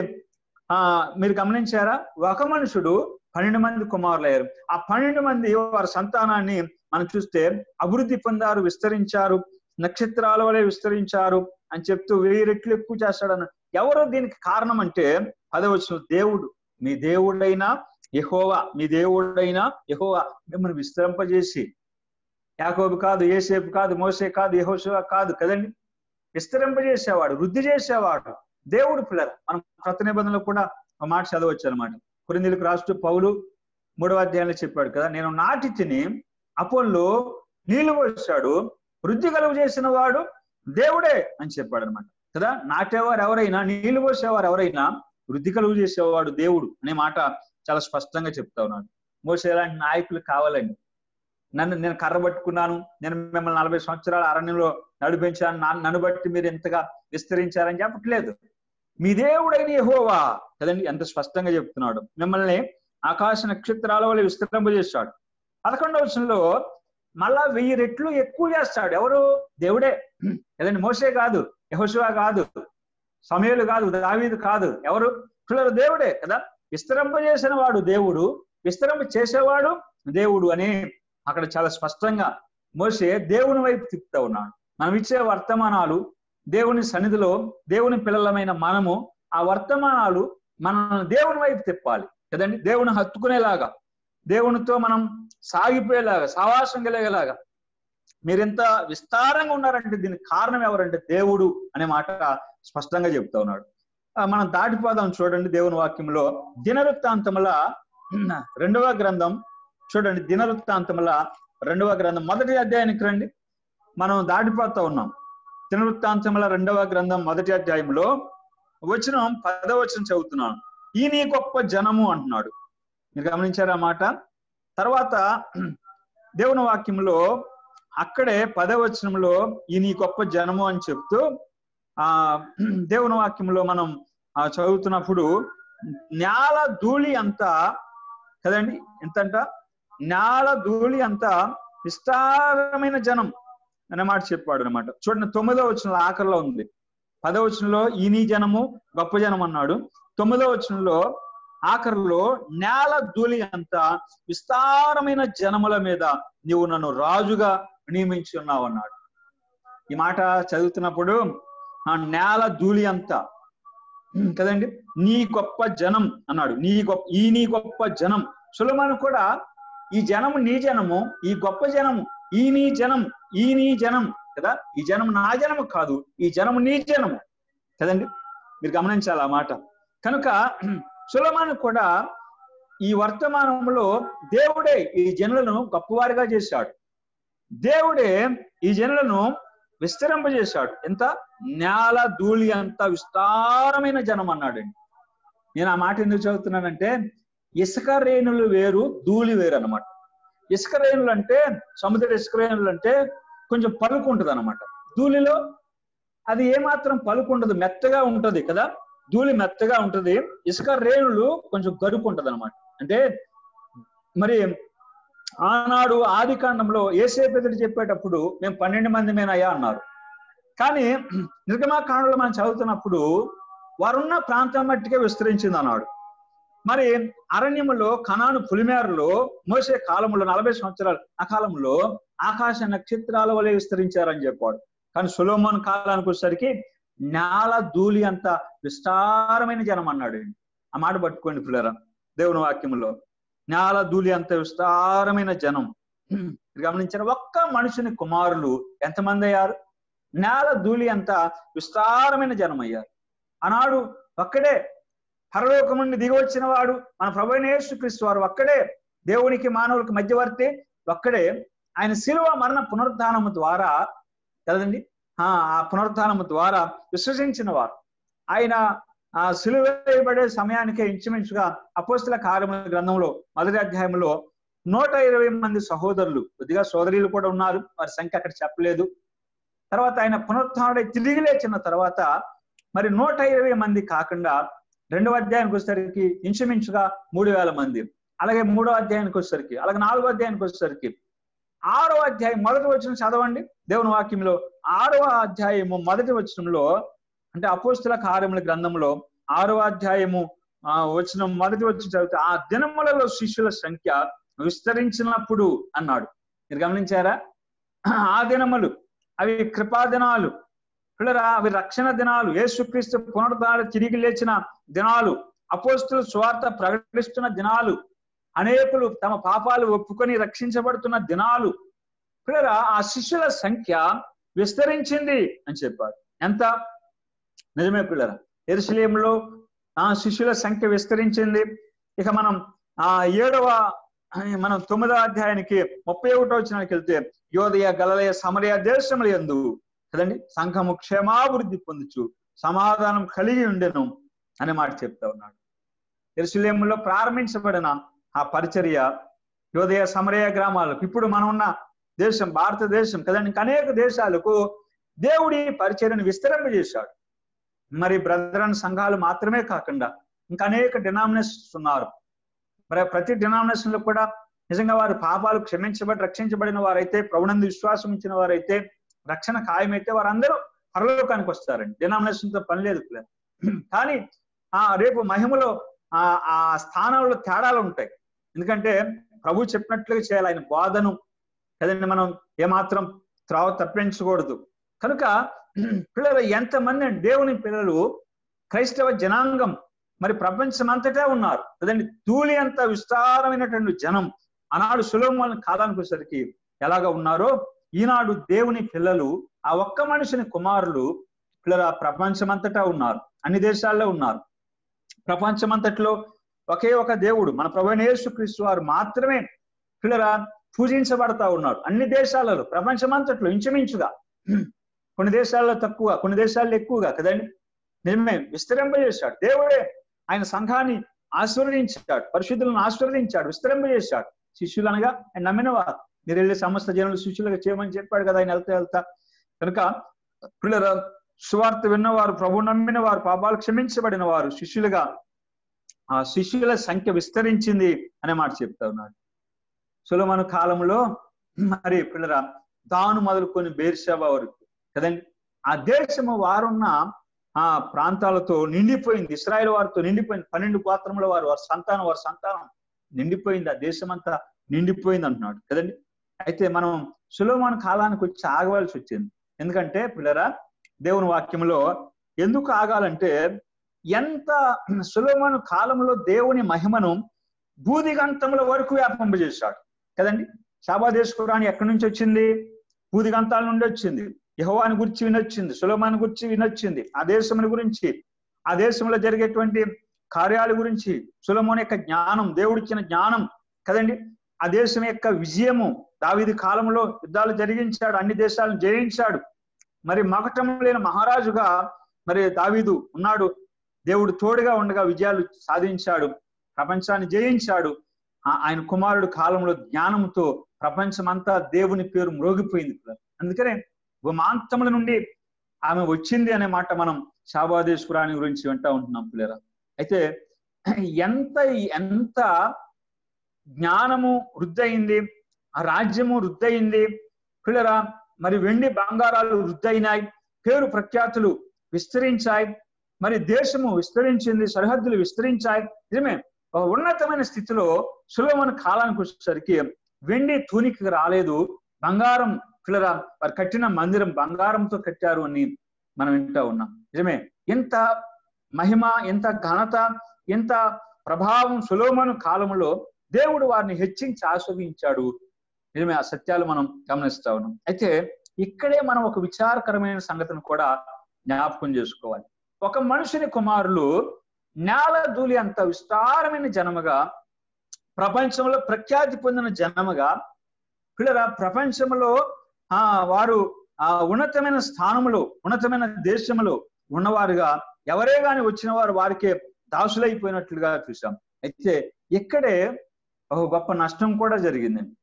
మీరు గమనించారా? ఒక మనుషుడు 12 మంది కుమారులు అయ్యారు. ఆ 12 మంది వారి సంతానాన్ని మనం చూస్తే అభివృద్ధి పొందారు, విస్తరించారు, నక్షత్రాల వలె విస్తరించారు అని చెప్తూ 1000 రెట్లు ఎక్కువ చేస్తాడన్న. ఎవరు దీనికి కారణం అంటే 10వ వచనం, దేవుడు మీ దేవుడైన యెహోవా, మీ దేవుడైన యెహోవా మిమ్మల్ని విస్తరింపజేసి, యాకోబు కాదు, ఏసేపు కాదు, మోసే కాదు, యెహోషువ కాదు కదండి, విస్తరింపజేసేవాడు, వృద్ధి చేసేవాడు దేవుడు. పిల్లలు మనం కొత్త నిబంధనలో కూడా ఒక మాట చదవచ్చు అనమాట. కొరింథీయులకు రాస్తూ పౌలు 3వ అధ్యాయంలో చెప్పాడు కదా, నేను నాటి తిని అపోల్లో నీళ్లు పోసాడు, వృద్ధి కలుగు చేసిన వాడు దేవుడే అని చెప్పాడు అనమాట కదా. నాటేవారు ఎవరైనా, నీళ్లు పోసేవారు ఎవరైనా, వృద్ధి కలుగు చేసేవాడు దేవుడు అనే మాట చాలా స్పష్టంగా చెప్తా ఉన్నాడు. మోసే లాంటి నాయకులు కావాలండి. నేను కర్ర పట్టుకున్నాను, నేను మిమ్మల్ని 40 సంవత్సరాల అరణ్యంలో నడిపించాను, నన్ను బట్టి మీరు ఎంతగా విస్తరించారని చెప్పట్లేదు. మీ దేవుడైన యెహోవా కదండి, ఎంత స్పష్టంగా చెప్తున్నాడు. మిమ్మల్ని ఆకాశ నక్షత్రాల వల్ల విస్తరింపజేశాడు. 11వ వచనంలో మళ్ళా 1000 రెట్లు ఎక్కువ చేస్తాడు. ఎవరు? దేవుడే కదండి. మోసే కాదు, యెహోషువ కాదు, సమూయేలు కాదు, దావీదు కాదు. ఎవరు? పిల్లలు దేవుడే కదా. విస్తరింపజేసిన వాడు దేవుడు, విస్తరింప చేసేవాడు దేవుడు అని అక్కడ చాలా స్పష్టంగా మోసే దేవుని వైపు తిప్పుతా ఉన్నాడు. మనం ఇచ్చే వర్తమానాలు దేవుని సన్నిధిలో దేవుని పిల్లలమైన మనము ఆ వర్తమానాలు మనం దేవుని వైపు తిప్పాలి కదండి. దేవుని హత్తుకునేలాగా, దేవునితో మనం సాగిపోయేలాగా, సావాసం కలిగేలాగా. మీరెంత విస్తారంగా ఉన్నారంటే దీనికి కారణం ఎవరంటే దేవుడు అనే మాట స్పష్టంగా చెప్తా ఉన్నాడు. మనం దాటిపోదాం చూడండి దేవుని వాక్యంలో. దినవృత్తాంతముల 2వ గ్రంథం చూడండి. దినవృత్తాంతముల 2వ గ్రంథం 1వ అధ్యాయానికి రండి. మనం దాటిపోతా ఉన్నాం. దినవృత్తాంతముల 2వ గ్రంథం 1వ అధ్యాయంలో వచనం 10వ వచనం చదువుతున్నాను. ఈ నీ గొప్ప జనము అంటున్నాడు. మీరు గమనించారా మాట? తర్వాత దేవుని వాక్యంలో అక్కడే 10వ వచనంలో ఈ నీ గొప్ప జనము అని చెప్తూ దేవుని వాక్యంలో మనం చదువుతున్నప్పుడు నేల ధూళి అంతా కదండి, ఎంతంట నేల ధూళి అంతా విస్తారమైన జనం అనే మాట చెప్పాడు అనమాట. చూడండి 9వ వచనంలో ఆఖరిలో ఉంది. 10వ వచనంలో ఈ నీ జనము గొప్ప జనం అన్నాడు. 9వ వచనంలో ఆఖరిలో నేల ధూళి అంతా విస్తారమైన జనముల మీద నీవు నన్ను రాజుగా నియమించి ఉన్నావు అన్నాడు. ఈ మాట చదువుతున్నప్పుడు ఆ నేల ధూళి అంతా కదండి, నీ గొప్ప జనం అన్నాడు. నీ గొప్ప జనం. సొలొమోను కూడా ఈ జనము నీ జనము, ఈ గొప్ప జనము, ఈ నీ జనం కదా. ఈ జనం నా జనము కాదు, ఈ జనము నీ జనము కదండి. మీరు గమనించాలి ఆ మాట. కనుక సొలొమోను కూడా ఈ వర్తమానంలో దేవుడే ఈ జనులను గొప్పవారిగా చేశాడు. దేవుడే ఈ జనులను విస్తరింపజేశాడు. ఎంత? నేల ధూళి అంత విస్తారమైన జనం అన్నాడండి. నేను ఆ మాట ఎందుకు చదువుతున్నానంటే ఇసుక రేణులు వేరు, ధూళి వేరు అనమాట. ఇసుక రేణులు అంటే, సముద్ర ఇసుక రేణులు అంటే కొంచెం పలుకు ఉంటుంది అనమాట. ధూళిలో అది ఏమాత్రం పలుకు ఉండదు, మెత్తగా ఉంటది కదా. ధూళి మెత్తగా ఉంటది, ఇసుక రేణులు కొంచెం గరుకు ఉంటది అనమాట. అంటే మరి ఆనాడు ఆది కాండంలో యోసేపు ఎదురు చెప్పేటప్పుడు మేము 12 మందిమేనయ్యా అన్నారు. కానీ నిర్గమాకాండంలో మనం చదువుతున్నప్పుడు వారున్న ప్రాంతం మట్టికే విస్తరించింది అన్నాడు. మరి అరణ్యములో కనాను పులిమేరలో మోసే కాలంలో 40 సంవత్సరాలు ఆ కాలంలో ఆకాశ నక్షత్రాల వలె విస్తరించారని చెప్పాడు. కానీ సొలొమోను కాలానికి వచ్చేసరికి నేల ధూళి అంత విస్తారమైన జనం అన్నాడు. ఆ మాట పట్టుకోండి పిల్లరా. దేవుని వాక్యంలో నేల ధూళి అంత విస్తారమైన జనం. గమనించిన ఒక్క మనుషుని కుమారులు ఎంతమంది అయ్యారు? నేల ధూళి అంత విస్తారమైన జనం అయ్యారు. ఆనాడు ఒక్కడే పరలోకం నుండి దిగి వచ్చిన వాడు మన ప్రభువైన యేసుక్రీస్తు వారు ఒక్కడే దేవునికి మానవులకు మధ్యవర్తి ఒక్కడే. ఆయన శిలువ మరణ పునరుద్ధానము ద్వారా కదండి, ఆ పునరుద్ధానము ద్వారా విశ్వసించిన వారు. ఆయన ఆ శిలువ వేయబడే సమయానికే ఇంచుమించుగా అపోస్తల కార్యముల గ్రంథంలో 1వ అధ్యాయంలో 120 మంది సహోదరులు, కొద్దిగా సోదరులు కూడా ఉన్నారు, వారి సంఖ్య అక్కడ చెప్పలేదు. తర్వాత ఆయన పునరుద్ధానుడై తిరిగి లేచిన తర్వాత మరి 120 మంది కాకుండా 2వ అధ్యాయానికి వచ్చేసరికి ఇంచుమించుగా 3000 మంది. అలాగే 3వ అధ్యాయానికి వచ్చేసరికి, అలాగే 4వ అధ్యాయానికి వచ్చేసరికి 6వ అధ్యాయం 1వ వచనం చదవండి దేవుని వాక్యంలో. 6వ అధ్యాయము 1వ వచనంలో, అంటే అపోస్తల కార్యముల గ్రంథంలో 6వ అధ్యాయము వచనం 1వ వచనం చదివితే ఆ దినములలో శిష్యుల సంఖ్య విస్తరించినప్పుడు అన్నాడు. మీరు గమనించారా? ఆ దినములు అవి కృపా దినాలు పిల్లరా, అవి రక్షణ దినాలు, యేసుక్రీస్తు పునరుద్ధాన తిరిగి లేచిన దినాలు, అపోస్తులు సువార్త ప్రకటిస్తున్న దినాలు, అనేకులు తమ పాపాలు ఒప్పుకొని రక్షించబడుతున్న దినాలు. పిల్లరా, ఆ శిష్యుల సంఖ్య విస్తరించింది అని చెప్పారు. ఎంత నిజమే పిల్లరా, యెరూషలేములో ఆ శిష్యుల సంఖ్య విస్తరించింది. ఇక మనం 9వ అధ్యాయానికి 31వ వచనానికి వెళ్తే యోదయ గలిలయ సమరయ దేశముల యందు కదండి సంఘము క్షేమాభివృద్ధి పొందుచు సమాధానం కలిగి ఉండెను అనే మాట చెప్తా ఉన్నాడు. యెరూషలేములో ప్రారంభించబడిన ఆ పరిచర్య యోదయ సమరయ గ్రామాలకు, ఇప్పుడు మనం ఉన్న దేశం భారతదేశం కదండి, ఇంకా అనేక దేశాలకు దేవుడి పరిచర్యను విస్తరింపజేశాడు. మరి బ్రదరన్ సంఘాలు మాత్రమే కాకుండా ఇంకా అనేక డినామినేషన్స్ ఉన్నారు. మరి ప్రతి డినామినేషన్ లో కూడా నిజంగా వారు పాపాలు క్షమించబడి రక్షించబడిన వారైతే, ప్రభునందు విశ్వాసం ఉంచిన వారైతే, రక్షణ ఖాయమైతే వారందరూ పరలోకానికి వస్తారండి. డినామినేషన్ తో పని లేదు. కానీ రేపు మహిమలో ఆ స్థానాల్లో తేడాలు ఉంటాయి. ఎందుకంటే ప్రభు చెప్పినట్లుగా చేయాలి ఆయన బోధను కదండి, మనం ఏమాత్రం త్రావ తప్పించకూడదు. కనుక పిల్లలు ఎంతమంది దేవుని పిల్లలు క్రైస్తవ జనాంగం మరి ప్రపంచమంతటా ఉన్నారు కదండి. ధూళి అంత విస్తారమైనటువంటి జనం ఆనాడు సొలొమోను కాలానికి వచ్చేసరికి ఎలాగా ఉన్నారో, ఈనాడు దేవుని పిల్లలు ఆ ఒక్క మనిషిని కుమారులు పిల్లలు ఆ ప్రపంచమంతటా ఉన్నారు, అన్ని దేశాల్లో ఉన్నారు. ప్రపంచమంతట్లో ఒకే ఒక దేవుడు మన ప్రభువైన యేసుక్రీస్తు వారు మాత్రమే పిల్లల పూజించబడతా ఉన్నారు. అన్ని దేశాలలో ప్రపంచమంతట్లో ఇంచుమించుగా, కొన్ని దేశాల్లో తక్కువ, కొన్ని దేశాల్లో ఎక్కువగా కదండి. నిజమే, విస్తరింపజేశాడు దేవుడే. ఆయన సంఘాన్ని ఆశీర్వదించాడు, పరిశుద్ధులను ఆశీర్వదించాడు, విస్తరింపజేశాడు. శిష్యులు అనగా ఆయన నమ్మిన వారు. మీరు వెళ్ళి సమస్త జనులు శిష్యులుగా చేయమని చెప్పాడు కదా ఆయన వెళ్తా. కనుక పిల్లల సువార్త విన్నవారు, ప్రభు నమ్మిన వారు, పాపాలు క్షమించబడిన వారు శిష్యులుగా, ఆ శిష్యుల సంఖ్య విస్తరించింది అనే మాట చెప్తా ఉన్నాడు. సొలొమోను కాలంలో మరి పిల్లల దాను మొదలుకొని బేర్షెబా వరకు కదండి, ఆ దేశము వారున్న ఆ ప్రాంతాలతో నిండిపోయింది. ఇశ్రాయేలు వారితో నిండిపోయింది. 12 గోత్రముల వారి సంతానం నిండిపోయింది. ఆ దేశం అంతా నిండిపోయింది అంటున్నాడు కదండి. అయితే మనం సొలొమోను కాలానికి వచ్చి ఆగవలసి వచ్చింది. ఎందుకంటే పిల్లరా దేవుని వాక్యంలో ఎందుకు ఆగాలంటే, ఎంత సొలొమోను కాలంలో దేవుని మహిమను భూదిగంతముల వరకు వ్యాపింపజేశాడు కదండి. షాబాదేశ్ ఖురాన్ ఎక్కడి నుంచి వచ్చింది? భూదిగంతాల నుండి వచ్చింది. యెహోవాని గురించి వినొచ్చింది, సొలొమోను గురించి వినొచ్చింది, ఆ దేశముని గురించి, ఆ దేశంలో జరిగేటువంటి కార్యాల గురించి, సొలొమోను యొక్క జ్ఞానం, దేవుడిచ్చిన జ్ఞానం కదండి. ఆ దేశం యొక్క విజయము, దావీదు కాలంలో యుద్ధాలు జరిగించాడు, అన్ని దేశాలను జయించాడు. మరి మగటం లేని మహారాజుగా మరి దావీదు ఉన్నాడు. దేవుడు తోడుగా ఉండగా విజయాలు సాధించాడు, ప్రపంచాన్ని జయించాడు. ఆయన కుమారుడు కాలంలో జ్ఞానంతో ప్రపంచమంతా దేవుని పేరు మ్రోగిపోయింది. అందుకనే గుమాంతముల నుండి ఆమె వచ్చింది అనే మాట మనం షాబాదేశ్ ఖురాన్ గురించి వింటా ఉంటున్నాం పిల్లరా. అయితే ఎంత ఎంత జ్ఞానము వృద్ధయింది, ఆ రాజ్యము వృద్ధయింది పిల్లరా. మరి వెండి బంగారాలు వృద్ధయినాయి, పేరు ప్రఖ్యాతులు విస్తరించాయి, మరి దేశము విస్తరించింది, సరిహద్దులు విస్తరించాయి. నిజమే, ఒక ఉన్నతమైన స్థితిలో సొలొమోను కాలానికి వచ్చేసరికి వెండి తూనికి రాలేదు, బంగారం పిల్లరా వారు కట్టిన మందిరం బంగారంతో కట్టారు అని మనం వింటా ఉన్నాం. నిజమే, ఎంత మహిమ, ఎంత ఘనత, ఎంత ప్రభావం సొలొమోను కాలంలో దేవుడు వారిని హెచ్చించి ఆస్వాదించాడు. నిజమే, ఆ సత్యాలు మనం గమనిస్తా ఉన్నాం. అయితే ఇక్కడే మనం ఒక విచారకరమైన సంగతిని కూడా జ్ఞాపకం చేసుకోవాలి. ఒక మనుషుని కుమారులు నేల ధూళి అంత విస్తారమైన జనముగా, ప్రపంచంలో ప్రఖ్యాతి పొందిన జనముగా పిల్లరా, ప్రపంచంలో వారు ఆ ఉన్నతమైన స్థానములో, ఉన్నతమైన దేశంలో ఉన్నవారుగా ఎవరే గాని వచ్చిన వారు వారికే దాసులైపోయినట్లుగా చూసాం. అయితే ఇక్కడే ఒక గొప్ప నష్టం కూడా జరిగిందండి.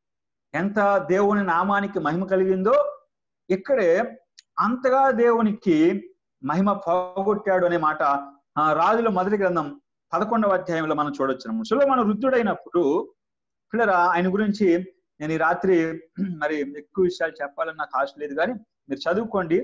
ఎంత దేవుని నామానికి మహిమ కలిగిందో ఇక్కడే అంతగా దేవునికి మహిమ పోగొట్టాడు అనే మాట రాజుల మొదటి గ్రంథం 11వ అధ్యాయంలో మనం చూడొచ్చు. సొలొమోను వృద్ధుడైనప్పుడు పిల్లరా, ఆయన గురించి నేను ఈ రాత్రి మరి ఎక్కువ విషయాలు చెప్పాలని నాకు ఆశ లేదు, కానీ మీరు చదువుకోండి.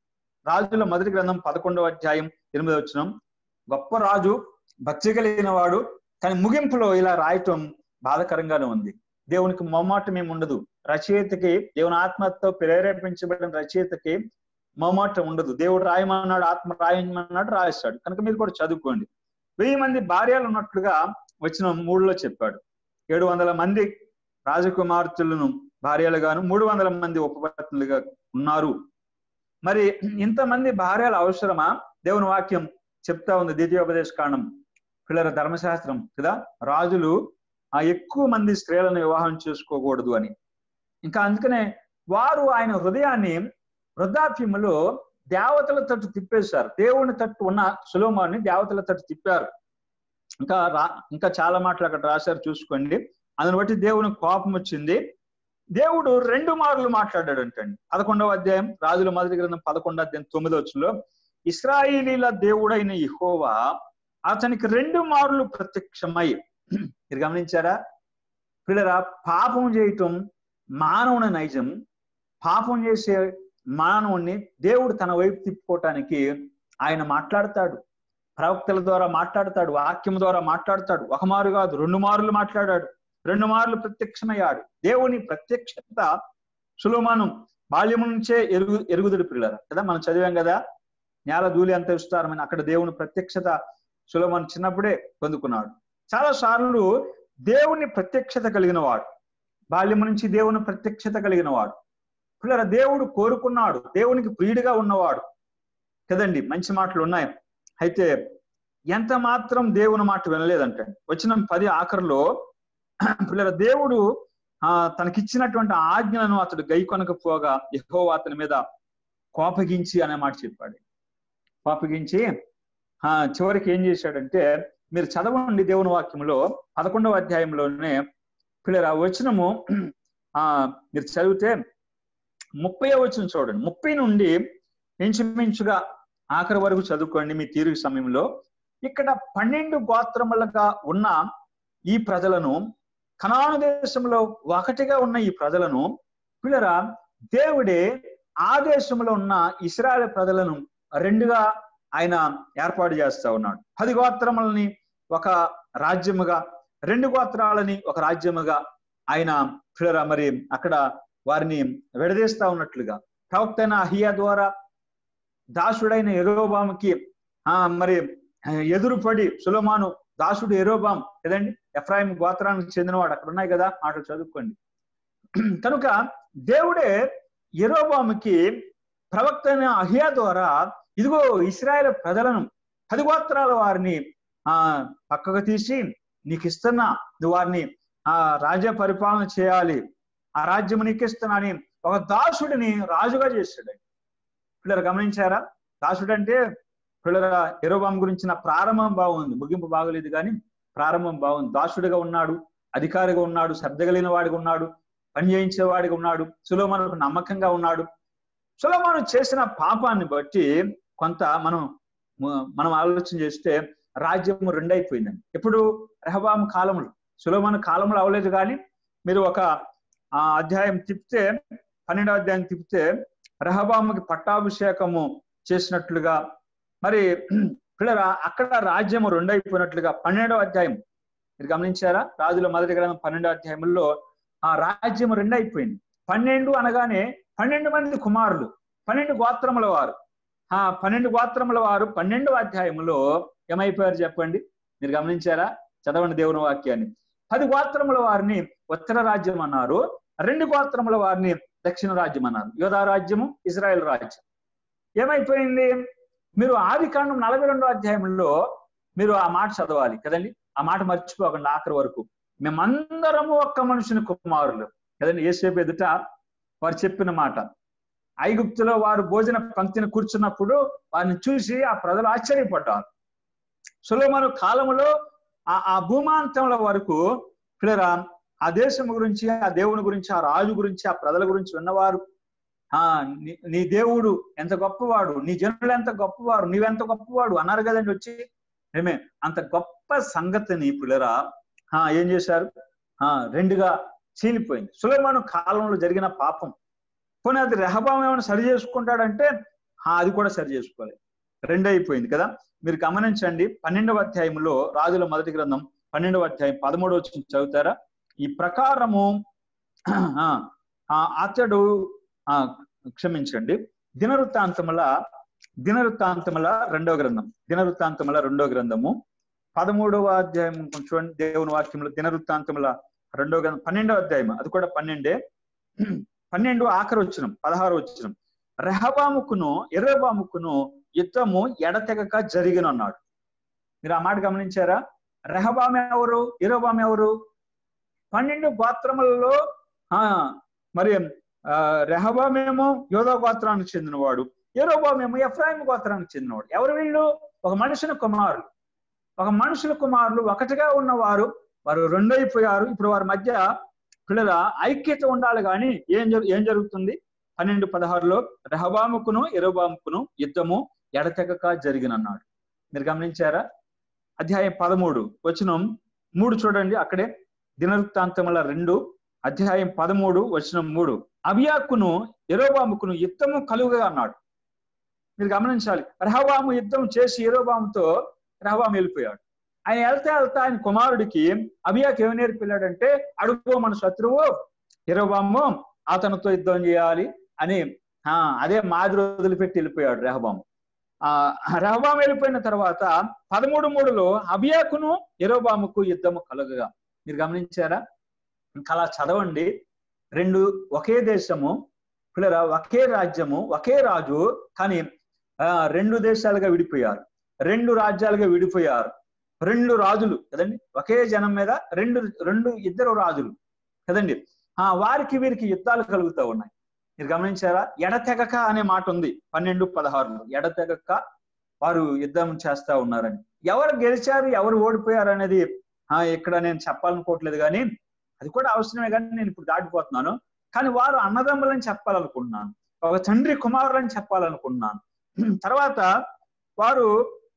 రాజుల మొదటి గ్రంథం 11వ అధ్యాయం 8వ వచనం. గొప్ప రాజు, భక్తి కలిగిన వాడు, కానీ ముగింపులో ఇలా రాయటం బాధకరంగానే ఉంది. దేవునికి మొమ్మాటం ఏమి ఉండదు. రచయితకి, దేవుని ఆత్మతో ప్రేరేపించబడిన రచయితకి మొమ్మాటం ఉండదు. దేవుడు రాయమన్నాడు, ఆత్మ రాయమన్నాడు, రాయిస్తాడు. కనుక మీరు కూడా చదువుకోండి. 1000 మంది భార్యలు ఉన్నట్లుగా వచ్చిన 3లో చెప్పాడు. 700 మంది రాజకుమార్తెలను భార్యలుగాను 300 మంది ఉపపత్నులుగా ఉన్నారు. మరి ఇంతమంది భార్యలు అవసరమా? దేవుని వాక్యం చెప్తా ఉంది, ద్వితీయోపదేశ కాండం పిల్లల ధర్మశాస్త్రం కదా, రాజులు ఎక్కువ మంది స్త్రీలను వివాహం చేసుకోకూడదు అని. ఇంకా అందుకనే వారు ఆయన హృదయాన్ని వృద్ధాప్యములో దేవతల తట్టు తిప్పేశారు. దేవుని తట్టు ఉన్న సొలొమోనుని దేవతల తట్టు తిప్పారు. ఇంకా చాలా మాటలు అక్కడ రాశారు, చూసుకోండి. అందుని బట్టి దేవుని కోపం వచ్చింది. దేవుడు 2 మార్లు మాట్లాడాడు అంటండి. 11వ అధ్యాయం రాజుల మొదటి గ్రంథం 11వ అధ్యాయం 9వ వచనంలో ఇశ్రాయేలీల దేవుడైన యెహోవా అతనికి 2 మార్లు ప్రత్యక్షమై, మీరు గమనించారా పిల్లరా, పాపం చేయటం మానవుని నైజం. పాపం చేసే మానవుణ్ణి దేవుడు తన వైపు తిప్పుకోవటానికి ఆయన మాట్లాడతాడు, ప్రవక్తల ద్వారా మాట్లాడతాడు, వాక్యం ద్వారా మాట్లాడతాడు. 1 మారు కాదు 2 మార్లు మాట్లాడాడు, 2 మార్లు ప్రత్యక్షమయ్యాడు. దేవుని ప్రత్యక్షత సొలొమోను బాల్యము నుంచే ఎరుగుదుడు పిల్లరా కదా, మనం చదివాం కదా, నేల ధూళి అంత విస్తారమని. అక్కడ దేవుని ప్రత్యక్షత సొలొమోను చిన్నప్పుడే పొందుకున్నాడు. చాలా సార్లు దేవుని ప్రత్యక్షత కలిగిన వాడు, బాల్యము నుంచి దేవుని ప్రత్యక్షత కలిగిన వాడు పిల్లరా, దేవుడు కోరుకున్నాడు, దేవునికి ప్రియుడిగా ఉన్నవాడు కదండి. మంచి మాటలు ఉన్నాయి. అయితే ఎంత మాత్రం దేవుని మాట వినలేదంటే వచనం 10 ఆఖరిలో పిల్లల దేవుడు తనకిచ్చినటువంటి ఆజ్ఞలను అతడు గైకొనకపోగా యెహోవా అతని మీద కోపగించి అనే మాట చెప్పాడు. కోపగించి చివరికి ఏం చేశాడంటే, మీరు చదవండి దేవుని వాక్యంలో 11వ అధ్యాయంలోనే పిల్లల వచనము మీరు చదివితే 30వ వచనం చూడండి. 30 నుండి ఇంచుమించుగా ఆఖరి వరకు చదువుకోండి మీ తీరిక సమయంలో. ఇక్కడ 12 గోత్రములుగా ఉన్న ఈ ప్రజలను, కనాను దేశంలో ఒకటిగా ఉన్న ఈ ప్రజలను పిల్లరా, దేవుడే ఆ దేశంలో ఉన్న ఇశ్రాయేలు ప్రజలను 2గా ఆయన ఏర్పాటు చేస్తా ఉన్నాడు. 10 గోత్రములని ఒక రాజ్యముగా, 2 గోత్రాలని ఒక రాజ్యముగా ఆయన పిల్లరా మరి అక్కడ వారిని విడదీస్తా ఉన్నట్లుగా ప్రవక్త అయిన అహియా ద్వారా దాసుడైన యెరోబాముకి మరి ఎదురుపడి సొలొమోను దాసుడు యెరోబాము కదండి, ఎఫ్రాయిం గోత్రానికి చెందినవాడు. అక్కడ ఉన్నాయి కదా మాటలు చదువుకోండి. కనుక దేవుడే యెరోబాముకి ప్రవక్త అయిన అహియా ద్వారా ఇదిగో ఇశ్రాయేలు ప్రజలను 10 గోత్రాల వారిని పక్కకు తీసి నీకు ఇస్తున్నా, నువ్వు వారిని రాజ్య పరిపాలన చేయాలి, ఆ రాజ్యం నీకు ఇస్తున్నా అని ఒక దాసుడిని రాజుగా చేశాడు. పిల్లలు గమనించారా? దాసుడు అంటే పిల్లల యెరోబాము గురించిన ప్రారంభం బాగుంది, ముగింపు బాగలేదు కానీ ప్రారంభం బాగుంది. దాసుడిగా ఉన్నాడు, అధికారిగా ఉన్నాడు, శ్రద్ధ కలిగిన వాడిగా ఉన్నాడు, పని చేయించేవాడిగా ఉన్నాడు, సొలొమోనుకు నమ్మకంగా ఉన్నాడు. సొలొమోను చేసిన పాపాన్ని బట్టి కొంత మనం ఆలోచన చేస్తే రాజ్యము 2 అయిపోయిందండి. ఎప్పుడు? రెహబాము కాలంలో. సొలొమోను కాలంలో అవ్వలేదు. కానీ మీరు ఒక అధ్యాయం తిప్పితే 12వ అధ్యాయం తిప్పితే రెహబాముకి పట్టాభిషేకము చేసినట్లుగా మరి పిల్లరా అక్కడ రాజ్యము 2 అయిపోయినట్లుగా 12వ అధ్యాయం మీరు గమనించారా? రాజుల మొదటి గ్రంథం 12వ అధ్యాయంలో ఆ రాజ్యము 2 అయిపోయింది. 12 అనగానే 12 మంది కుమారులు, 12 గోత్రముల వారు. 12 గోత్రముల వారు 12వ అధ్యాయంలో ఏమైపోయారు చెప్పండి? మీరు గమనించారా? చదవండి దేవుని వాక్యాన్ని. 10 గోత్రముల వారిని ఉత్తర రాజ్యం అన్నారు, 2 గోత్రముల వారిని దక్షిణ రాజ్యం అన్నారు. యోధా రాజ్యము, ఇజ్రాయెల్ రాజ్యం. ఏమైపోయింది? మీరు ఆదికాండం 42వ అధ్యాయంలో మీరు ఆ మాట చదవాలి కదండి. ఆ మాట మర్చిపోకండి ఆఖరి వరకు. మేమందరము ఒక్క మనుషుని కుమారులు కదండి. యేసేపు ఎదుట వారు చెప్పిన మాట. ఐగుప్తులో వారు భోజన పంక్తిని కూర్చున్నప్పుడు వారిని చూసి ఆ ప్రజలు ఆశ్చర్యపడ్డారు. సొలొమోను కాలంలో ఆ భూమాంతముల వరకు పిల్లరా ఆ దేశం గురించి, ఆ దేవుని గురించి, ఆ రాజు గురించి, ఆ ప్రజల గురించి విన్నవారు. నీ దేవుడు ఎంత గొప్పవాడు, నీ జనులు ఎంత గొప్పవారు, నీవెంత గొప్పవాడు అన్నారు కదండి. వచ్చి ఏమే అంత గొప్ప సంగతిని పిల్లరా ఏం చేశారు? 2గా చీలిపోయింది. సొలొమోను కాలంలో జరిగిన పాపం. పోనీ అది రెహబాము ఏమైనా సరి చేసుకుంటాడంటే అది కూడా సరి చేసుకోలేదు, 2 అయిపోయింది కదా. మీరు గమనించండి 12వ అధ్యాయంలో రాజుల మొదటి గ్రంథం 12వ అధ్యాయం 13వ వచనం చదువుతారా? ఈ ప్రకారము అతడు క్షమించండి దినవృత్తాంతముల 2వ గ్రంథం, దినవృత్తాంతముల 2వ గ్రంథము 13వ అధ్యాయం చూడండి. దేవుని వాక్యంలో దినవృత్తాంతముల 2వ గ్రంథం 12వ అధ్యాయం, అది కూడా 12 ఆఖరి వచనం 16వ వచనం. రెహబాముకును యెరోబాముకును యుద్ధము ఎడతెగక జరిగినన్నాడు. మీరు ఆ మాట గమనించారా? రెహబాము ఎవరు, యెరోబాము ఎవరు? 12 గోత్రములలో మరి రెహబామేమో యోధా గోత్రానికి చెందినవాడు, యెరోబామేమో ఎఫ్రాయిం గోత్రానికి చెందినవాడు. ఎవరు వీళ్ళు? ఒక మనుషుల కుమారులు. ఒకటిగా ఉన్నవారు వారు రెండైపోయారు. ఇప్పుడు వారి మధ్య పిల్లల ఐక్యత ఉండాలి. కానీ ఏం జరుగుతుంది? 12:16 రెహబాముకును యెరోబాముకును యుద్ధము ఎడతెగక జరిగినన్నాడు. మీరు గమనించారా? అధ్యాయం 13:3 చూడండి. అక్కడే దినవృత్తాంతముల 2 అధ్యాయం 13:3 అబియాకును యెరోబాముకును యుద్ధము కలుగుగా అన్నాడు. మీరు గమనించాలి. రెహబాము యుద్ధం చేసి యెరోబాముతో రెహబాము వెళ్ళిపోయాడు. ఆయన వెళ్తా ఆయన కుమారుడికి అబియాకు ఏమి నేర్పిల్లాడంటే, అడుగో మన శత్రువు యెరోబాము, అతనితో యుద్ధం చేయాలి అని అదే మాదిరి వదిలిపెట్టి వెళ్ళిపోయాడు రెహబాము. రెహబాము వెళ్ళిపోయిన తర్వాత 13:3 అబియాకును యెరోబాముకు యుద్ధము కలుగగా. మీరు గమనించారా? ఇంకా అలా చదవండి. 2 ఒకే దేశము పిల్లరా, ఒకే రాజ్యము, ఒకే రాజు, కానీ 2 దేశాలుగా విడిపోయారు, 2 రాజ్యాలుగా విడిపోయారు, 2 రాజులు కదండి. ఒకే జనం మీద ఇద్దరు రాజులు కదండి. వారికి వీరికి యుద్ధాలు కలుగుతూ ఉన్నాయి. మీరు గమనించారా? ఎడతెగక అనే మాట ఉంది 12:16 ఎడతెగక వారు యుద్ధం చేస్తా ఉన్నారని. ఎవరు గెలిచారు ఎవరు ఓడిపోయారు అనేది ఇక్కడ నేను చెప్పాలనుకోవట్లేదు, కానీ అది కూడా అవసరమే, కానీ నేను ఇప్పుడు దాటిపోతున్నాను. కానీ వారు అన్నదమ్ములని చెప్పాలనుకుంటున్నాను, ఒక తండ్రి కుమారులని చెప్పాలనుకుంటున్నాను. తర్వాత వారు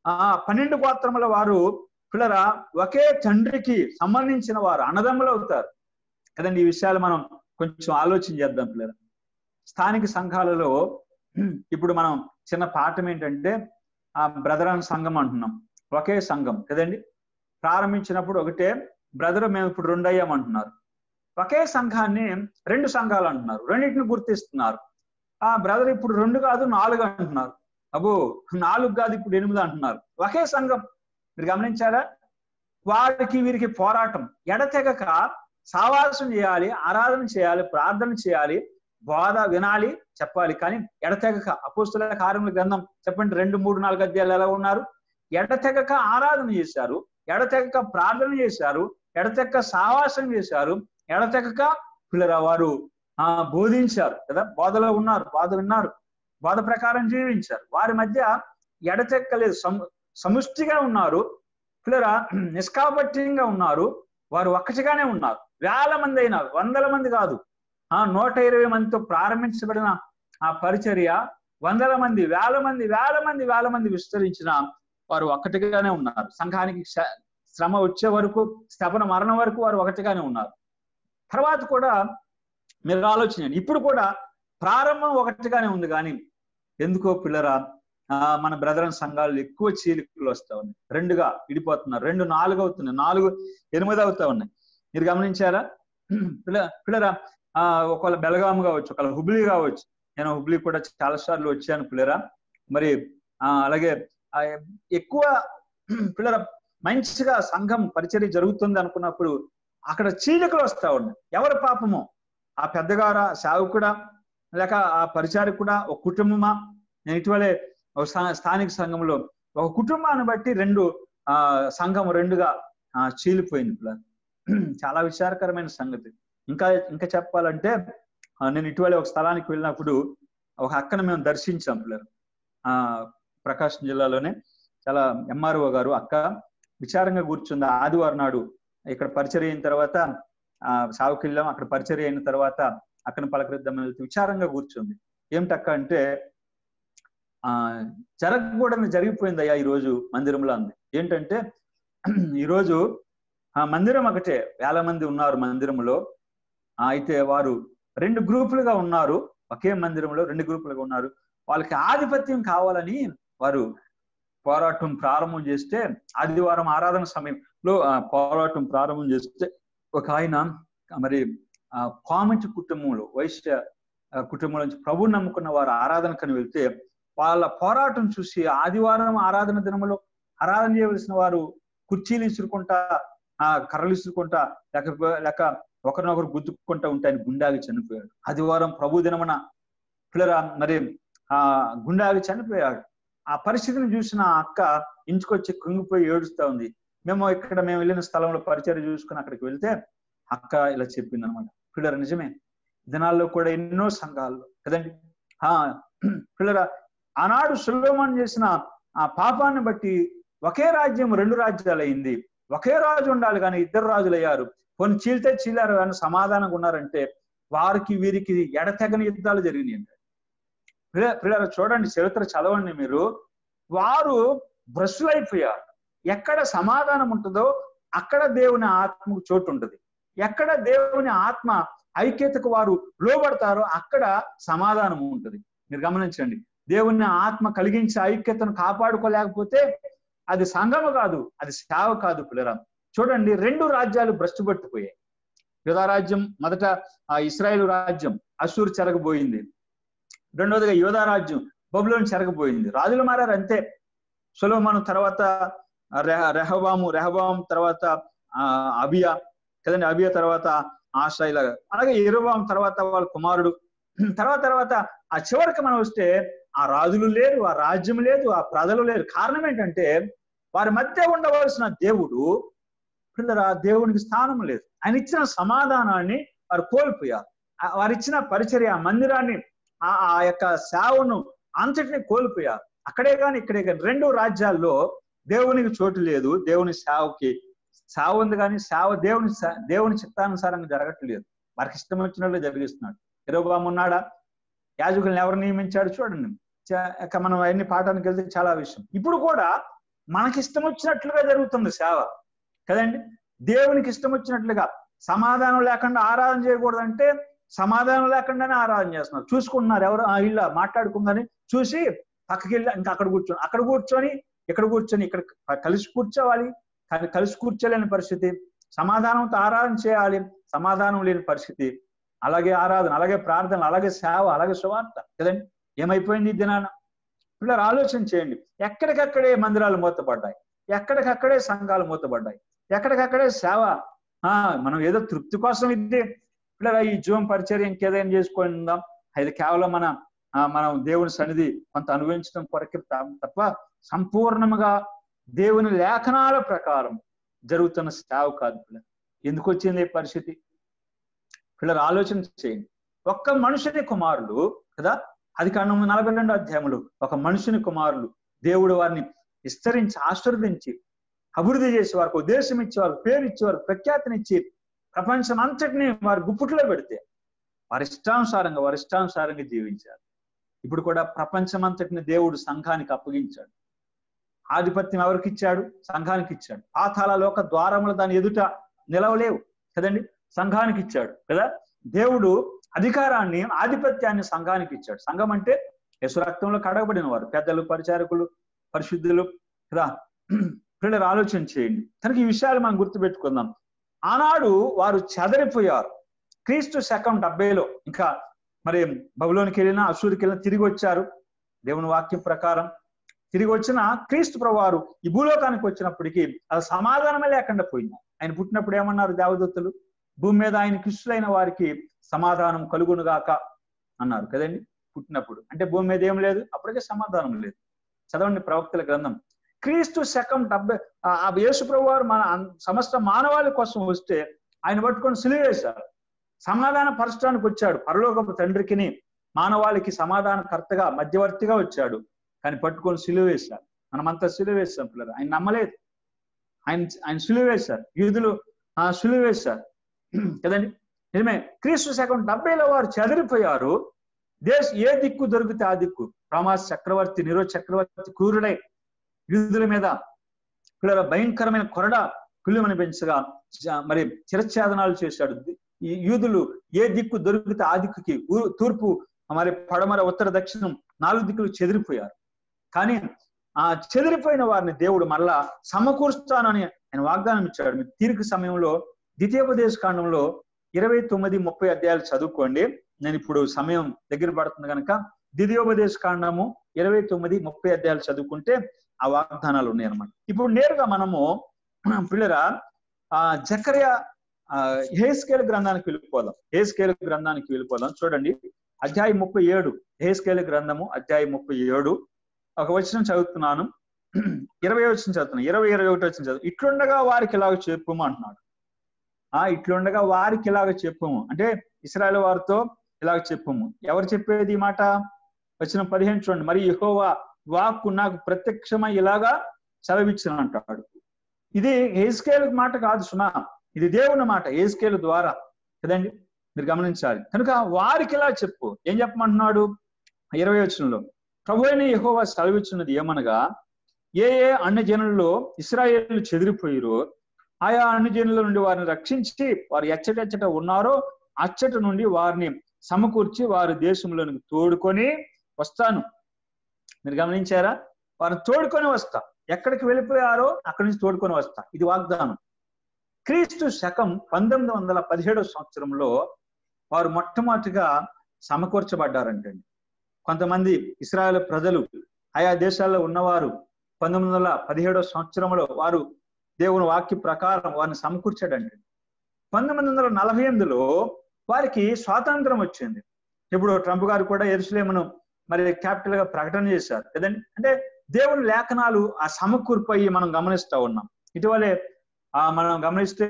12 గోత్రముల వారు పిల్లరా ఒకే తండ్రికి సంబంధించిన వారు అన్నదమ్ములు అవుతారు కదండి. ఈ విషయాలు మనం కొంచెం ఆలోచన చేద్దాం పిల్లరా. స్థానిక సంఘాలలో ఇప్పుడు మనం చిన్న పాఠం ఏంటంటే బ్రదర్ అండ్ సంఘం అంటున్నాం. ఒకే సంఘం కదండి. ప్రారంభించినప్పుడు ఒకటే బ్రదర్, మేము ఇప్పుడు 2 అయ్యామంటున్నారు. ఒకే సంఘాన్ని 2 సంఘాలు అంటున్నారు, రెండింటిని గుర్తిస్తున్నారు. బ్రదర్ ఇప్పుడు 2 కాదు 4 అంటున్నారు. అబ్బో 4 కాదు ఇప్పుడు 8 అంటున్నారు. ఒకే సంఘం. మీరు గమనించారా? వారికి వీరికి పోరాటం. ఎడతెగక సావాసం చేయాలి, ఆరాధన చేయాలి, ప్రార్థన చేయాలి, బోధ వినాలి, చెప్పాలి, కానీ ఎడతెగక. అపోస్తుల కార్యముల గ్రంథం చెప్పండి 2, 3, 4 అధ్యాయాలు ఎలా ఉన్నారు? ఎడతెగక ఆరాధన చేశారు, ఎడతెగక ప్రార్థన చేశారు, ఎడతెగక సావాసం చేశారు, ఎడతెగక పిల్లరా వారు బోధించారు కదా. బోధలో ఉన్నారు, బోధ విన్నారు, బోధ ప్రకారం జీవించారు. వారి మధ్య ఎడతెక్కలేదు, సముష్టిగా ఉన్నారు పిల్లరా, నిష్కాపట్యంగా ఉన్నారు. వారు ఒక్కటిగానే ఉన్నారు. వేల మంది అయినా, వందల మంది కాదు, 120 మందితో ప్రారంభించబడిన ఆ పరిచర్య వందల మంది, వేల మంది విస్తరించిన వారు ఒక్కటిగానే ఉన్నారు. సంఘానికి శ్రమ వచ్చే వరకు, స్తపన మరణం వరకు వారు ఒకటిగానే ఉన్నారు. తర్వాత కూడా మీరు ఆలోచించండి, ఇప్పుడు కూడా ప్రారంభం ఒకటిగానే ఉంది, కానీ ఎందుకో పిల్లరా మన బ్రదర్ సంఘాలు ఎక్కువ చీలికలు వస్తా ఉన్నాయి. 2గా విడిపోతున్నారు. 2 4 అవుతున్నాయి, 4 8 అవుతా ఉన్నాయి. మీరు గమనించారా? పిల్లరా ఒకవేళ బెలగాం కావచ్చు, ఒకవేళ హుబ్లీ కావచ్చు. నేను హుబ్లీ కూడా చాలా సార్లు వచ్చాను పిల్లరా. మరి అలాగే ఎక్కువ పిల్లరా మంచిగా సంఘం పరిచర్య జరుగుతుంది అనుకున్నప్పుడు అక్కడ చీలికలు వస్తా ఉన్నాయి. ఎవరి పాపమో, ఆ పెద్దగారా, సేవకుడా, లేక ఆ పరిచారకుడా, ఒక కుటుంబమా? నేను ఇటీవలే స్థానిక సంఘంలో ఒక కుటుంబాన్ని బట్టి 2 సంఘం 2గా చీలిపోయింది పిల్లలు. చాలా విచారకరమైన సంగతి. ఇంకా చెప్పాలంటే నేను ఇటీవలే ఒక స్థలానికి వెళ్ళినప్పుడు ఒక అక్కను మేము దర్శించాం పిల్లలు. ప్రకాశం జిల్లాలోనే చాలా ఎంఆర్ఓ గారు అక్క విచారంగా కూర్చుంది. ఆదివారం నాడు ఇక్కడ పరిచర్య అయిన తర్వాత సావుకి వెళ్ళాం. అక్కడ పరిచర్య అయిన తర్వాత అక్కను పలకరిద్దామని వెళ్తే విచారంగా కూర్చుంది. ఏమిటక్క అంటే, జరగకూడని జరిగిపోయింది అయ్యా ఈరోజు మందిరంలో అంది. ఏంటంటే ఈరోజు మందిరం ఒకటే, వేల మంది ఉన్నారు మందిరంలో. అయితే వారు 2 గ్రూపులుగా ఉన్నారు. ఒకే మందిరంలో 2 గ్రూపులుగా ఉన్నారు. వాళ్ళకి ఆధిపత్యం కావాలని వారు పోరాటం ప్రారంభం చేస్తే, ఆదివారం ఆరాధన సమయంలో పోరాటం ప్రారంభం చేస్తే ఒక ఆయన మరి కామెంట్ కుటుంబంలో, వైశ్య కుటుంబం నుంచి ప్రభు నమ్ముకున్న వారు ఆరాధనకని వెళ్తే వాళ్ళ పోరాటం చూసి ఆదివారం ఆరాధన దినములో ఆరాధన చేయవలసిన వారు కుర్చీలు ఇసురుకుంటా, కర్రలు ఇసురుకుంటా, లేక ఒకరినొకరు గుద్దుకుంటా ఉంటే ఆయన గుండాగి చనిపోయాడు. ఆదివారం ప్రభు దినమున పిల్లరా మరి గుండాగి చనిపోయాడు. ఆ పరిస్థితిని చూసిన అక్క ఇంచుకొచ్చి కృంగిపోయి ఏడుస్తా ఉంది. మేము వెళ్ళిన స్థలంలో పరిచర్య చూసుకుని అక్కడికి వెళ్తే అక్క ఇలా చెప్పింది అనమాట. పిల్లర నిజమే, దినాల్లో కూడా ఎన్నో సంఘాల్లో కదండి పిల్లరా ఆనాడు సొలొమోను చేసిన ఆ పాపాన్ని బట్టి ఒకే రాజ్యం 2 రాజ్యాలు అయింది. ఒకే రాజు ఉండాలి కానీ ఇద్దరు రాజులు అయ్యారు. కొన్ని చీల్తే చీలారు కానీ సమాధానంగా ఉన్నారంటే వారికి వీరికి ఎడతెగని యుద్ధాలు జరిగినాయి. పిల్లలు చూడండి, చరిత్ర చదవండి మీరు. వారు భ్రష్టులైపోయారు. ఎక్కడ సమాధానం ఉంటుందో అక్కడ దేవుని ఆత్మకు చోటు ఉంటుంది. ఎక్కడ దేవుని ఆత్మ ఐక్యతకు వారు లోబడతారో అక్కడ సమాధానం ఉంటుంది. మీరు గమనించండి, దేవుని ఆత్మ కలిగించే ఐక్యతను కాపాడుకోలేకపోతే అది సంఘము కాదు, అది సేవ కాదు. పిల్లరా చూడండి, 2 రాజ్యాలు భ్రష్టుపట్టిపోయాయి. యూదా రాజ్యం మొదట ఇశ్రాయేలు రాజ్యం అష్షూరు చెరగబోయింది. రెండోదిగా యూదా రాజ్యం బబులోను చెరగబోయింది. రాజులు మారారు అంతే. సొలొమోను తర్వాత రెహబాము తర్వాత అబియా కదండి, అబియా తర్వాత ఆశా, ఇలాగా. అలాగే యెరోబాము తర్వాత వాళ్ళ కుమారుడు. తర్వాత ఆ చివరికి మనం వస్తే ఆ రాజులు లేరు, ఆ రాజ్యం లేదు, ఆ ప్రజలు లేరు. కారణం ఏంటంటే వారి మధ్య ఉండవలసిన దేవుడు పిల్లరా దేవునికి స్థానం లేదు. ఆయన ఇచ్చిన సమాధానాన్ని వారు కోల్పోయారు. వారు ఇచ్చిన పరిచర్య మందిరాన్ని, ఆ యొక్క సేవను అంతటిని కోల్పోయారు. అక్కడే కానీ ఇక్కడే కానీ 2 రాజ్యాల్లో దేవునికి చోటు లేదు. దేవుని సేవకి సేవ ఉంది కానీ సేవ దేవుని చిత్తానుసారంగా జరగట్లేదు. వారికి ఇష్టం వచ్చినట్లు జరిగిస్తున్నాడు. యెరోబాము ఉన్నాడా? యాజకులను ఎవరు నియమించాడు? చూడండి, మనం అవన్నీ పాఠానికి వెళ్తే చాలా విషయం. ఇప్పుడు కూడా మనకి ఇష్టం వచ్చినట్లుగా జరుగుతుంది సేవ కదండి. దేవునికి ఇష్టం వచ్చినట్లుగా సమాధానం లేకుండా ఆరాధన చేయకూడదంటే సమాధానం లేకుండానే ఆరాధన చేస్తున్నారు. చూసుకుంటున్నారు ఎవరు ఇలా మాట్లాడుకుందని చూసి పక్కకి వెళ్ళి ఇంకా అక్కడ కూర్చొని ఇక్కడ కలిసి కూర్చోవాలి కానీ కలిసి కూర్చోలేని పరిస్థితి. సమాధానంతో ఆరాధన చేయాలి, సమాధానం లేని పరిస్థితి. అలాగే ఆరాధన, అలాగే ప్రార్థన, అలాగే సేవ, అలాగే సువార్త కదండి. ఏమైపోయింది ఈ దినాన? పిల్లలు ఆలోచన చేయండి. ఎక్కడికక్కడే మందిరాలు మూతపడ్డాయి, ఎక్కడికక్కడే సంఘాలు మూతపడ్డాయి, ఎక్కడికక్కడే సేవ. మనం ఏదో తృప్తి కోసం ఇది పిల్లలు ఈ జూమ్ పరిచర్య ఇంకేదైనా చేసుకుందాం, ఇది కేవలం మనం దేవుని సన్నిధి కొంత అనుభవించడం కొరకు తప్ప సంపూర్ణంగా దేవుని లేఖనాల ప్రకారం జరుగుతున్న సేవ కాదు. పిల్లలు ఎందుకు వచ్చింది ఈ పరిస్థితి? పిల్లలు ఆలోచన చేయండి. ఒక్క మనుషుని కుమారులు కదా, ఆదికాండము 42వ అధ్యాయంలో ఒక మనుషుని కుమారులు దేవుడు వారిని విస్తరించి ఆశీర్వదించి అభివృద్ధి చేసి వారికి ఉద్దేశం ఇచ్చేవారు, పేరు ఇచ్చేవారు, ప్రఖ్యాతినిచ్చి ప్రపంచం అంతటిని వారి గుప్పుట్లో పెడితే వారి ఇష్టానుసారంగా జీవించారు. ఇప్పుడు కూడా ప్రపంచం అంతటిని దేవుడు సంఘానికి అప్పగించాడు. ఆధిపత్యం ఎవరికి ఇచ్చాడు? సంఘానికి ఇచ్చాడు. పాతాళ లోక ద్వారములు దాని ఎదుట నిలవలేవు కదండి, సంఘానికి ఇచ్చాడు కదా. దేవుడు అధికారాన్ని, ఆధిపత్యాన్ని సంఘానికి ఇచ్చాడు. సంఘం అంటే యేసు రక్తంలో కడగబడిన వారు, పెద్దలు, పరిచారకులు, పరిశుద్ధులు కదా. పిల్లలు ఆలోచన చేయండి. కనుక ఈ విషయాలు మనం గుర్తుపెట్టుకుందాం. ఆనాడు వారు చెదరిపోయారు. క్రీస్తు శకం 70లో ఇంకా మరి బబులోనికి వెళ్ళినా, అష్షూరుకి వెళ్ళినా తిరిగి వచ్చారు. దేవుని వాక్యం ప్రకారం తిరిగి వచ్చిన క్రీస్తు ప్రభువారు ఈ భూలోకానికి వచ్చినప్పటికీ అది సమాధానమే లేకుండా పోయింది. ఆయన పుట్టినప్పుడు ఏమన్నారు దేవదూతలు? భూమి మీద ఆయనకి ఇష్టలైన వారికి సమాధానం కలుగునుగాక అన్నారు కదండి. పుట్టినప్పుడు అంటే భూమి మీద ఏం లేదు, అప్పటికే సమాధానం లేదు. చదవండి ప్రవక్తల గ్రంథం. క్రీస్తు శకం 70 యేసు ప్రభువారు మన సమస్త మానవాళి కోసం వస్తే ఆయన పట్టుకొని సిలువ వేశారు. సమాధాన పరచడానికి వచ్చాడు. పరలోకపు తండ్రికిని మానవాళికి సమాధానకర్తగా, మధ్యవర్తిగా వచ్చాడు. కానీ పట్టుకొని సిలువ వేశారు. మనమంతా సిలువ వేశాం పిల్లలు. ఆయన నమ్మలేదు. ఆయన సిలువ వేశారు. యూదులు సిలువ వేశారు కదండి. నిజమే. క్రీస్తు శకం 70లో వారు చెదిరిపోయారు. ఏ దిక్కు దొరికితే ఆ దిక్కు. రామాస్ చక్రవర్తి, నిరో చక్రవర్తి క్రూరుడై యూదుల మీద పిల్లల భయంకరమైన కొరడా పిల్లుమని పెంచగా మరి చిరఛేదనాలు చేశాడు. ఈ యూదులు ఏ దిక్కు దొరికితే ఆ దిక్కుకి, తూర్పు, మరి పడమర, ఉత్తర, దక్షిణం 4 దిక్కులు చెదిరిపోయారు. కానీ ఆ చెదిరిపోయిన వారిని దేవుడు మరలా సమకూరుస్తానని ఆయన వాగ్దానం ఇచ్చాడు. మీకు తీరిక సమయంలో ద్వితీయోపదేశ కాండంలో 29-30 అధ్యాయాలు చదువుకోండి. నేను ఇప్పుడు సమయం దగ్గర పడుతుంది కనుక ద్వితీయోపదేశ కాండము 29-30 అధ్యాయాలు చదువుకుంటే ఆ వాగ్దానాలు ఉన్నాయి అన్నమాట. ఇప్పుడు నేరుగా మనము పిల్లరా జకర్యా యెహెజ్కేలు గ్రంథానికి వెళ్ళిపోదాం. చూడండి, అధ్యాయం 37, యెహెజ్కేలు గ్రంథము అధ్యాయం 37 ఒక వచనం చదువుతున్నాను. 20వ వచనం చదువుతున్నాను. 20-21 వచనం చదువు. ఇట్లుండగా వారికి ఇలాగ చెప్పుము అంటున్నాడు. ఇట్లుండగా వారికి ఇలాగ చెప్పుము అంటే ఇశ్రాయేలు వారితో ఇలాగ చెప్పుము. ఎవరు చెప్పేది ఈ మాట? వచనం 15 చూడండి. మరి యెహోవా వాక్కు నాకు ప్రత్యక్షమై ఇలాగా సెలవిచ్చిన అంటాడు. ఇది యెహెజ్కేలు మాట కాదు సుమా, ఇది దేవుని మాట యెహెజ్కేలు ద్వారా కదండి, మీరు గమనించాలి. కనుక వారికి ఇలా చెప్పు, ఏం చెప్పమంటున్నాడు 20వ వచనంలో, ప్రభువైన యెహోవా సెలవిచ్చినది ఏమనగా, ఏ ఏ అన్ని జనులలో ఇశ్రాయేలు చెదిరిపోయిరో ఆయా అన్ని జనుల నుండి వారిని రక్షించి వారు ఎచ్చటెచ్చట ఉన్నారో అచ్చట నుండి వారిని సమకూర్చి వారి దేశంలోనికి తోడుకొని వస్తాను. మీరు గమనించారా? వారిని తోడుకొని వస్తా, ఎక్కడికి వెళ్ళిపోయారో అక్కడి నుంచి తోడుకొని వస్తా. ఇది వాగ్దానం. క్రీస్తు శకం 1917వ సంవత్సరంలో వారు మొట్టమొదటిగా సమకూర్చబడ్డారంటండి. కొంతమంది ఇశ్రాయేలు ప్రజలు ఆయా దేశాల్లో ఉన్నవారు 1917వ సంవత్సరంలో వారు దేవుని వాక్య ప్రకారం వారిని సమకూర్చాడండి. 1948లో వారికి స్వాతంత్రం వచ్చింది. ఇప్పుడు ట్రంప్ గారు కూడా యెరూషలేమును మరి క్యాపిటల్ గా ప్రకటన చేశారు కదండి. అంటే దేవుని లేఖనాలు ఆ సమకూర్పయ్యి మనం గమనిస్తూ ఉన్నాం. ఇటీవలే మనం గమనిస్తే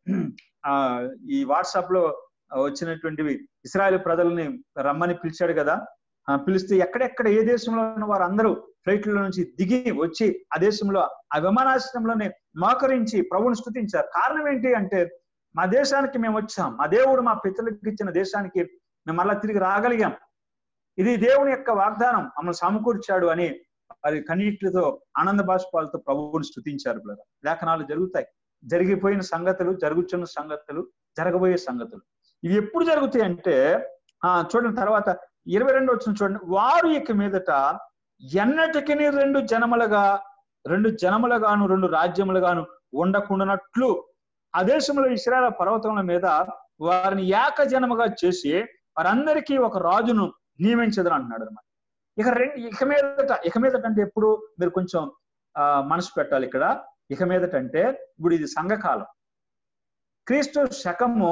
ఈ వాట్సాప్ లో వచ్చినటువంటివి ఇశ్రాయేలు ప్రజల్ని రమ్మని పిలిచాడు కదా. పిలిస్తే ఎక్కడెక్కడ ఏ దేశంలో ఉన్న వారు అందరూ ఫ్లైట్ల నుంచి దిగి వచ్చి ఆ దేశంలో ఆ విమానాశ్రయంలోనే మోకరించి ప్రభువుని స్తుతించారు. కారణం ఏంటి అంటే, మా దేశానికి మేము వచ్చాం, మా దేవుడు మా పితరులకు ఇచ్చిన దేశానికి మేము మళ్ళా తిరిగి రాగలిగాం, ఇది దేవుని యొక్క వాగ్దానం, మమ్మల్ని సమకూర్చాడు అని వారి కన్నీటితో ఆనంద బాష్పాలతో ప్రభువుని స్తుతించారు. లేఖనాలు జరుగుతాయి, జరిగిపోయిన సంగతులు, జరుగుతున్న సంగతులు, జరగబోయే సంగతులు. ఇవి ఎప్పుడు జరుగుతాయి అంటే చూడండి, తర్వాత 22వ వచనం చూడండి, వారు ఇక మీదట ఎన్నటికి రెండు జనములుగాను 2 రాజ్యములుగాను ఉండకుండానట్లు ఆ దేశంలో ఇశ్రాయేలు పర్వతముల మీద వారిని ఏకజనముగా చేసి వారందరికీ ఒక రాజును నియమించదని అంటున్నాడు అనమాట. ఇక మీదట అంటే ఎప్పుడు మీరు కొంచెం మనసు పెట్టాలి ఇక్కడ. ఇక మీదట అంటే ఇప్పుడు ఇది సంఘకాలం. క్రీస్తు శకము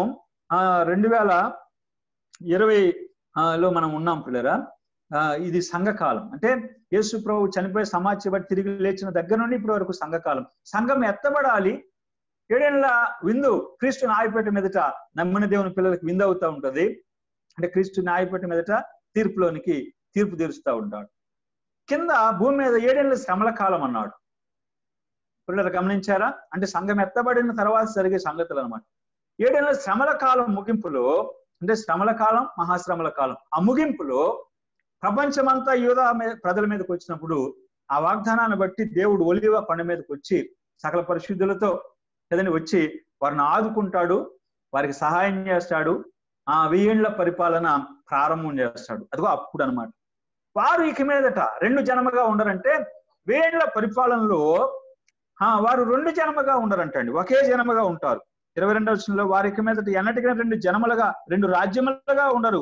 2020లో మనం ఉన్నాం పిల్లరా. ఇది సంఘకాలం. అంటే యేసు ప్రభు చనిపోయి సమాధి బట్టి తిరిగి లేచిన దగ్గర నుండి ఇప్పటి వరకు సంఘకాలం. సంఘం ఎత్తబడాలి. 7 ఏళ్ల విందు క్రీస్తు న్యాయపీఠం మీదట నమ్మిన దేవుని పిల్లలకి విందు అవుతా ఉంటది. అంటే క్రీస్తు న్యాయపీఠం మీదట తీర్పు తీరుస్తూ ఉంటాడు. కింద భూమి మీద 7 ఏళ్ల శ్రమల కాలం అన్నాడు. పిల్లలు గమనించారా? అంటే సంఘం ఎత్తబడిన తర్వాత జరిగే సంగతులు అనమాట. 7 ఏళ్ల శ్రమల కాలం ముగింపులో, అంటే శ్రమల కాలం, మహాశ్రమల కాలం, ఆ ముగింపులో ప్రపంచమంతా యూదా ప్రజల మీదకి వచ్చినప్పుడు ఆ వాగ్దానాన్ని బట్టి దేవుడు ఒలీవ కొండ మీదకి వచ్చి సకల పరిశుద్ధులతో కదండి వచ్చి వారిని ఆదుకుంటాడు, వారికి సహాయం చేస్తాడు, 1000 ఏళ్ల పరిపాలన ప్రారంభం చేస్తాడు. అదిగో అప్పుడు అనమాట. వారు ఇక మీదట 2 జనముగా ఉండరంటే 1000 ఏళ్ల పరిపాలనలో వారు 2 జనముగా ఉండరంటండి, ఒకే జనముగా ఉంటారు. 22వ వచనంలో వారి ఇక మీదట ఎన్నటికైనా 2 జనములుగా 2 రాజ్యములుగా ఉండరు.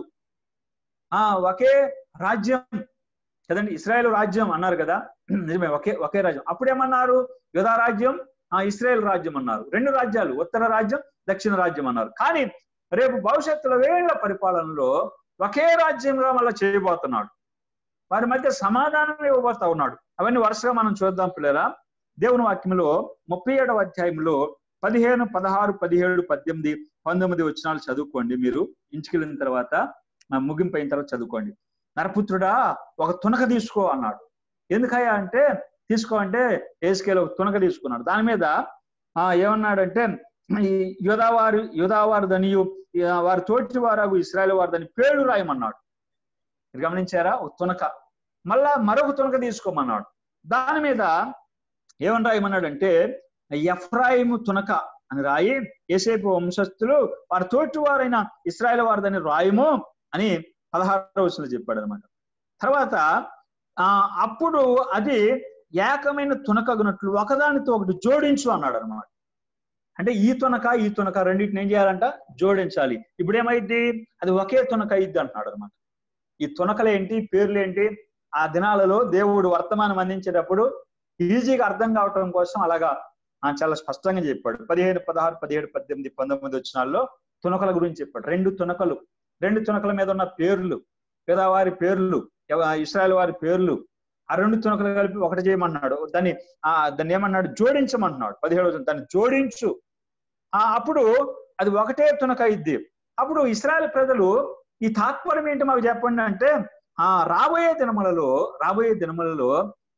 ఒకే రాజ్యం కదండి, ఇశ్రాయేలు రాజ్యం అన్నారు కదా, నిజమే, ఒకే రాజ్యం. అప్పుడేమన్నారు? యూదా రాజ్యం, ఇశ్రాయేల్ రాజ్యం అన్నారు. 2 రాజ్యాలు, ఉత్తర రాజ్యం, దక్షిణ రాజ్యం అన్నారు. కానీ రేపు భవిష్యత్తులో 1000 ఏళ్ల పరిపాలనలో ఒకే రాజ్యంగా మళ్ళీ చేయబోతున్నాడు. వారి మధ్య సమాధానం ఇవ్వబోతా ఉన్నాడు. అవన్నీ వరుసగా మనం చూద్దాం పిల్లరా. దేవుని వాక్యంలో 37వ అధ్యాయంలో 15, 16, 17, 18, 19 వచనాలు చదువుకోండి. మీరు ఇంటికి వెళ్ళిన తర్వాత ముగింపు అయిన తర్వాత చదువుకోండి. నరపుత్రుడా, ఒక తునక తీసుకో అన్నాడు. ఎందుకయ్యా అంటే, తీసుకో అంటే యెహెజ్కేలు ఒక తునక తీసుకున్నాడు. దాని మీద ఏమన్నాడంటే, ఈ యూదావారు దనియు వారి తోటి వారు ఇశ్రాయేలు వారు దాన్ని పేర్లు రాయమన్నాడు. మీరు గమనించారా? ఒక తునక. మళ్ళా మరొక తునక తీసుకోమన్నాడు. దాని మీద ఏమని రాయమన్నాడంటే, ఎఫ్రాయిము తునక అని రాయి, యోసేపు వంశస్థులు వారి తోటి వారైన ఇశ్రాయేలు వారు దాన్ని రాయము అని 16వ వచనంలో చెప్పాడు అనమాట. తర్వాత అప్పుడు అది ఏకమైన తునకగునట్లు ఒకదానితో ఒకటి జోడించు అన్నాడు అనమాట. అంటే ఈ తునక రెండింటిని ఏం చేయాలంట? జోడించాలి. ఇప్పుడు ఏమైంది? అది ఒకే తునక అయింది అంటున్నాడు అనమాట. ఈ తునకలేంటి, పేర్లేంటి, ఆ దినాలలో దేవుడు వర్తమానం అందించేటప్పుడు ఈజీగా అర్థం కావటం కోసం అలాగా చాలా స్పష్టంగా చెప్పాడు. 15, 16, 17, 18, 19 వచనాల్లో తునకల గురించి చెప్పాడు. 2 తునకల మీద ఉన్న పేర్లు, పేదవారి పేర్లు, ఇశ్రాయేలు వారి పేర్లు, ఆ 2 తునకలు కలిపి ఒకటి చేయమన్నాడు. దాన్ని ఏమన్నాడు? జోడించమన్నాడు. 17వ వచనం, దాన్ని జోడించు. అప్పుడు అది ఒకటే తునక ఇద్ది. అప్పుడు ఇశ్రాయేలు ప్రజలు ఈ తాత్పర్యం ఏంటి మాకు చెప్పండి అంటే, రాబోయే దినములలో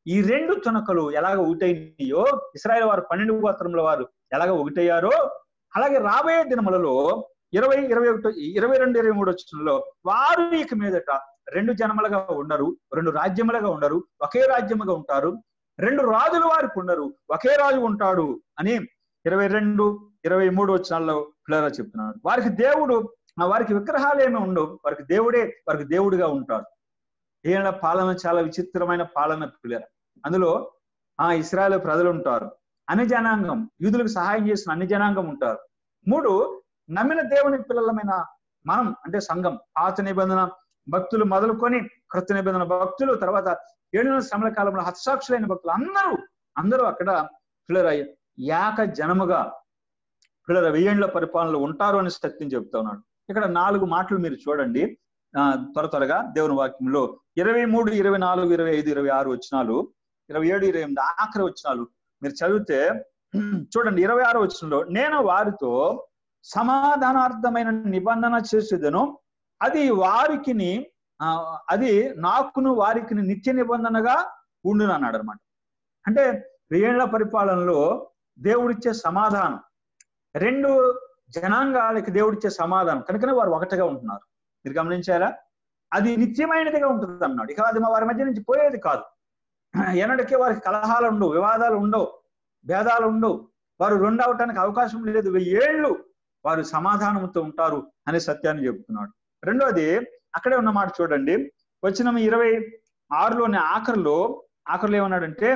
ఈ రెండు తునకలు ఎలాగ ఒకటైనాయో, ఇశ్రాయేలు వారు 12 గోత్రముల వారు ఎలాగ ఒకటయ్యారో, అలాగే రాబోయే దినములలో 20, 21, 22, 23 వచనంలో వారు ఇక మీదట 2 జనములుగా ఉండరు, 2 రాజ్యములుగా ఉండరు, ఒకే రాజ్యముగా ఉంటారు, 2 రాజుల వారికి ఉండరు, ఒకే రాజు ఉంటాడు అని 22, 23 వచనాల్లో పిల్లరా చెప్తున్నాడు. వారికి విగ్రహాలు ఏమి ఉండవు, వారికి దేవుడే వారికి దేవుడిగా ఉంటాడు. ఈయన పాలన చాలా విచిత్రమైన పాలన పిల్లర. అందులో ఇశ్రాయేలు ప్రజలు ఉంటారు, అన్ని జనాంగం, యూదులకు సహాయం చేసిన అన్ని జనాంగం ఉంటారు. 3 నమ్మిన దేవుని పిల్లలమైన మనం, అంటే సంఘం, పాత నిబంధన భక్తులు మొదలుకొని క్రొత్త నిబంధన భక్తులు, తర్వాత 7 శ్రమల కాలంలో హతసాక్షులైన భక్తులు అందరూ అక్కడ పిల్లర ఏక జనముగా పిల్లర 1000 ఏళ్ల పరిపాలనలో ఉంటారు అని సత్యం చెప్తా ఉన్నాడు. ఇక్కడ 4 మాటలు మీరు చూడండి త్వరగా దేవుని వాక్యంలో 23, 24, 25, 26 వచనాలు, 27, 28 ఆఖరి వచనాలు మీరు చదివితే చూడండి. 26 వచనంలో నేను వారితో సమాధానార్థమైన నిబంధన చేసేదను, అది నాకును వారికి నిత్య నిబంధనగా ఉండును అన్నాడు అనమాట. అంటే 1000 ఏళ్ల పరిపాలనలో దేవుడిచ్చే సమాధానం, 2 జనాంగాలకి దేవుడిచ్చే సమాధానం కనుకనే వారు ఒకటిగా ఉంటున్నారు. మీరు గమనించారా? అది నిత్యమైనదిగా ఉంటుంది అన్నాడు. ఇక అది వారి మధ్య నుంచి పోయేది కాదు. ఎన్నటికీ వారికి కలహాలు ఉండవు, వివాదాలు ఉండవు, భేదాలు ఉండవు, వారు 2 అవటానికి అవకాశం లేదు. 1000 ఏళ్ళు వారు సమాధానంతో ఉంటారు అనే సత్యాన్ని చెబుతున్నాడు. రెండోది అక్కడే ఉన్న మాట చూడండి, వచనం 26లోని ఆఖరిలో ఏమన్నాడంటే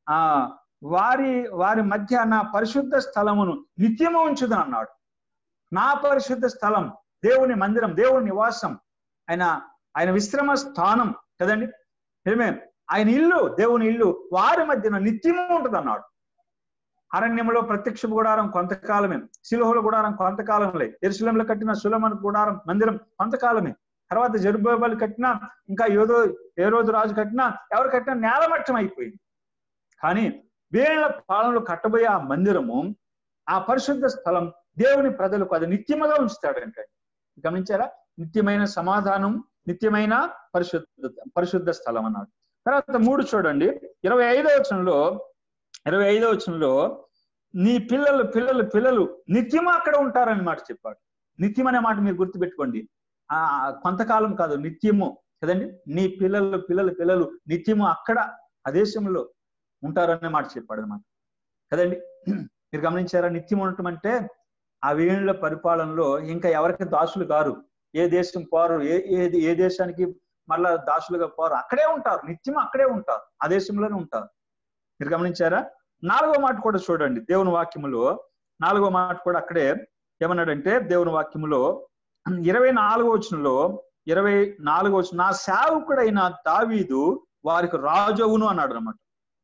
వారి మధ్య నా పరిశుద్ధ స్థలమును నిత్యము ఉంచుదని అన్నాడు. నా పరిశుద్ధ స్థలం, దేవుని మందిరం, దేవుని నివాసం, ఆయన విశ్రమ స్థానం కదండి, ఆయన ఇల్లు, దేవుని ఇల్లు వారి మధ్యన నిత్యము ఉంటుంది అన్నాడు. అరణ్యంలో ప్రత్యక్ష గుడారం కొంతకాలమే, సిలోహుల గుడారం కొంతకాలంలే, యెరూషలేములో కట్టిన సొలొమోను గుడారం మందిరం కొంతకాలమే, తర్వాత జెరుబ్బయలు కట్టినా, ఇంకా హేరోదు రాజు కట్టినా, ఎవరు కట్టినా నేలమట్టం అయిపోయింది. కానీ 1000 ఏళ్ల పాలనలో కట్టబోయే ఆ మందిరము, ఆ పరిశుద్ధ స్థలం దేవుని ప్రజలకు అది నిత్యముగా ఉంచుతాడంటే. గమనించారా? నిత్యమైన సమాధానం, నిత్యమైన పరిశుద్ధ స్థలం అన్నాడు. తర్వాత 3 చూడండి, 25వ వచనంలో నీ పిల్లలు నిత్యము అక్కడ ఉంటారని మాట చెప్పాడు. నిత్యం అనే మాట మీరు గుర్తుపెట్టుకోండి, కొంతకాలం కాదు, నిత్యము కదండి. నీ పిల్లలు నిత్యము అక్కడ ఆ దేశంలో ఉంటారనే మాట చెప్పాడు అనమాట కదండి. మీరు గమనించారా? నిత్యం ఉండటం అంటే ఆ 1000 ఏళ్ల పరిపాలనలో ఇంకా ఎవరికి దాసులు కారు, ఏ దేశం పోరు, ఏ దేశానికి మళ్ళా దాసులుగా పోరు, అక్కడే ఉంటారు, నిత్యం అక్కడే ఉంటారు, ఆ దేశంలోనే ఉంటారు. మీరు గమనించారా? 4వ మాట కూడా చూడండి దేవుని వాక్యములో, 4వ మాట కూడా అక్కడే ఏమన్నాడంటే దేవుని వాక్యములో 24వ వచనంలో, 24వ వచనం, నా సేవకుడైన దావీదు వారికి రాజవును అన్నాడు అనమాట.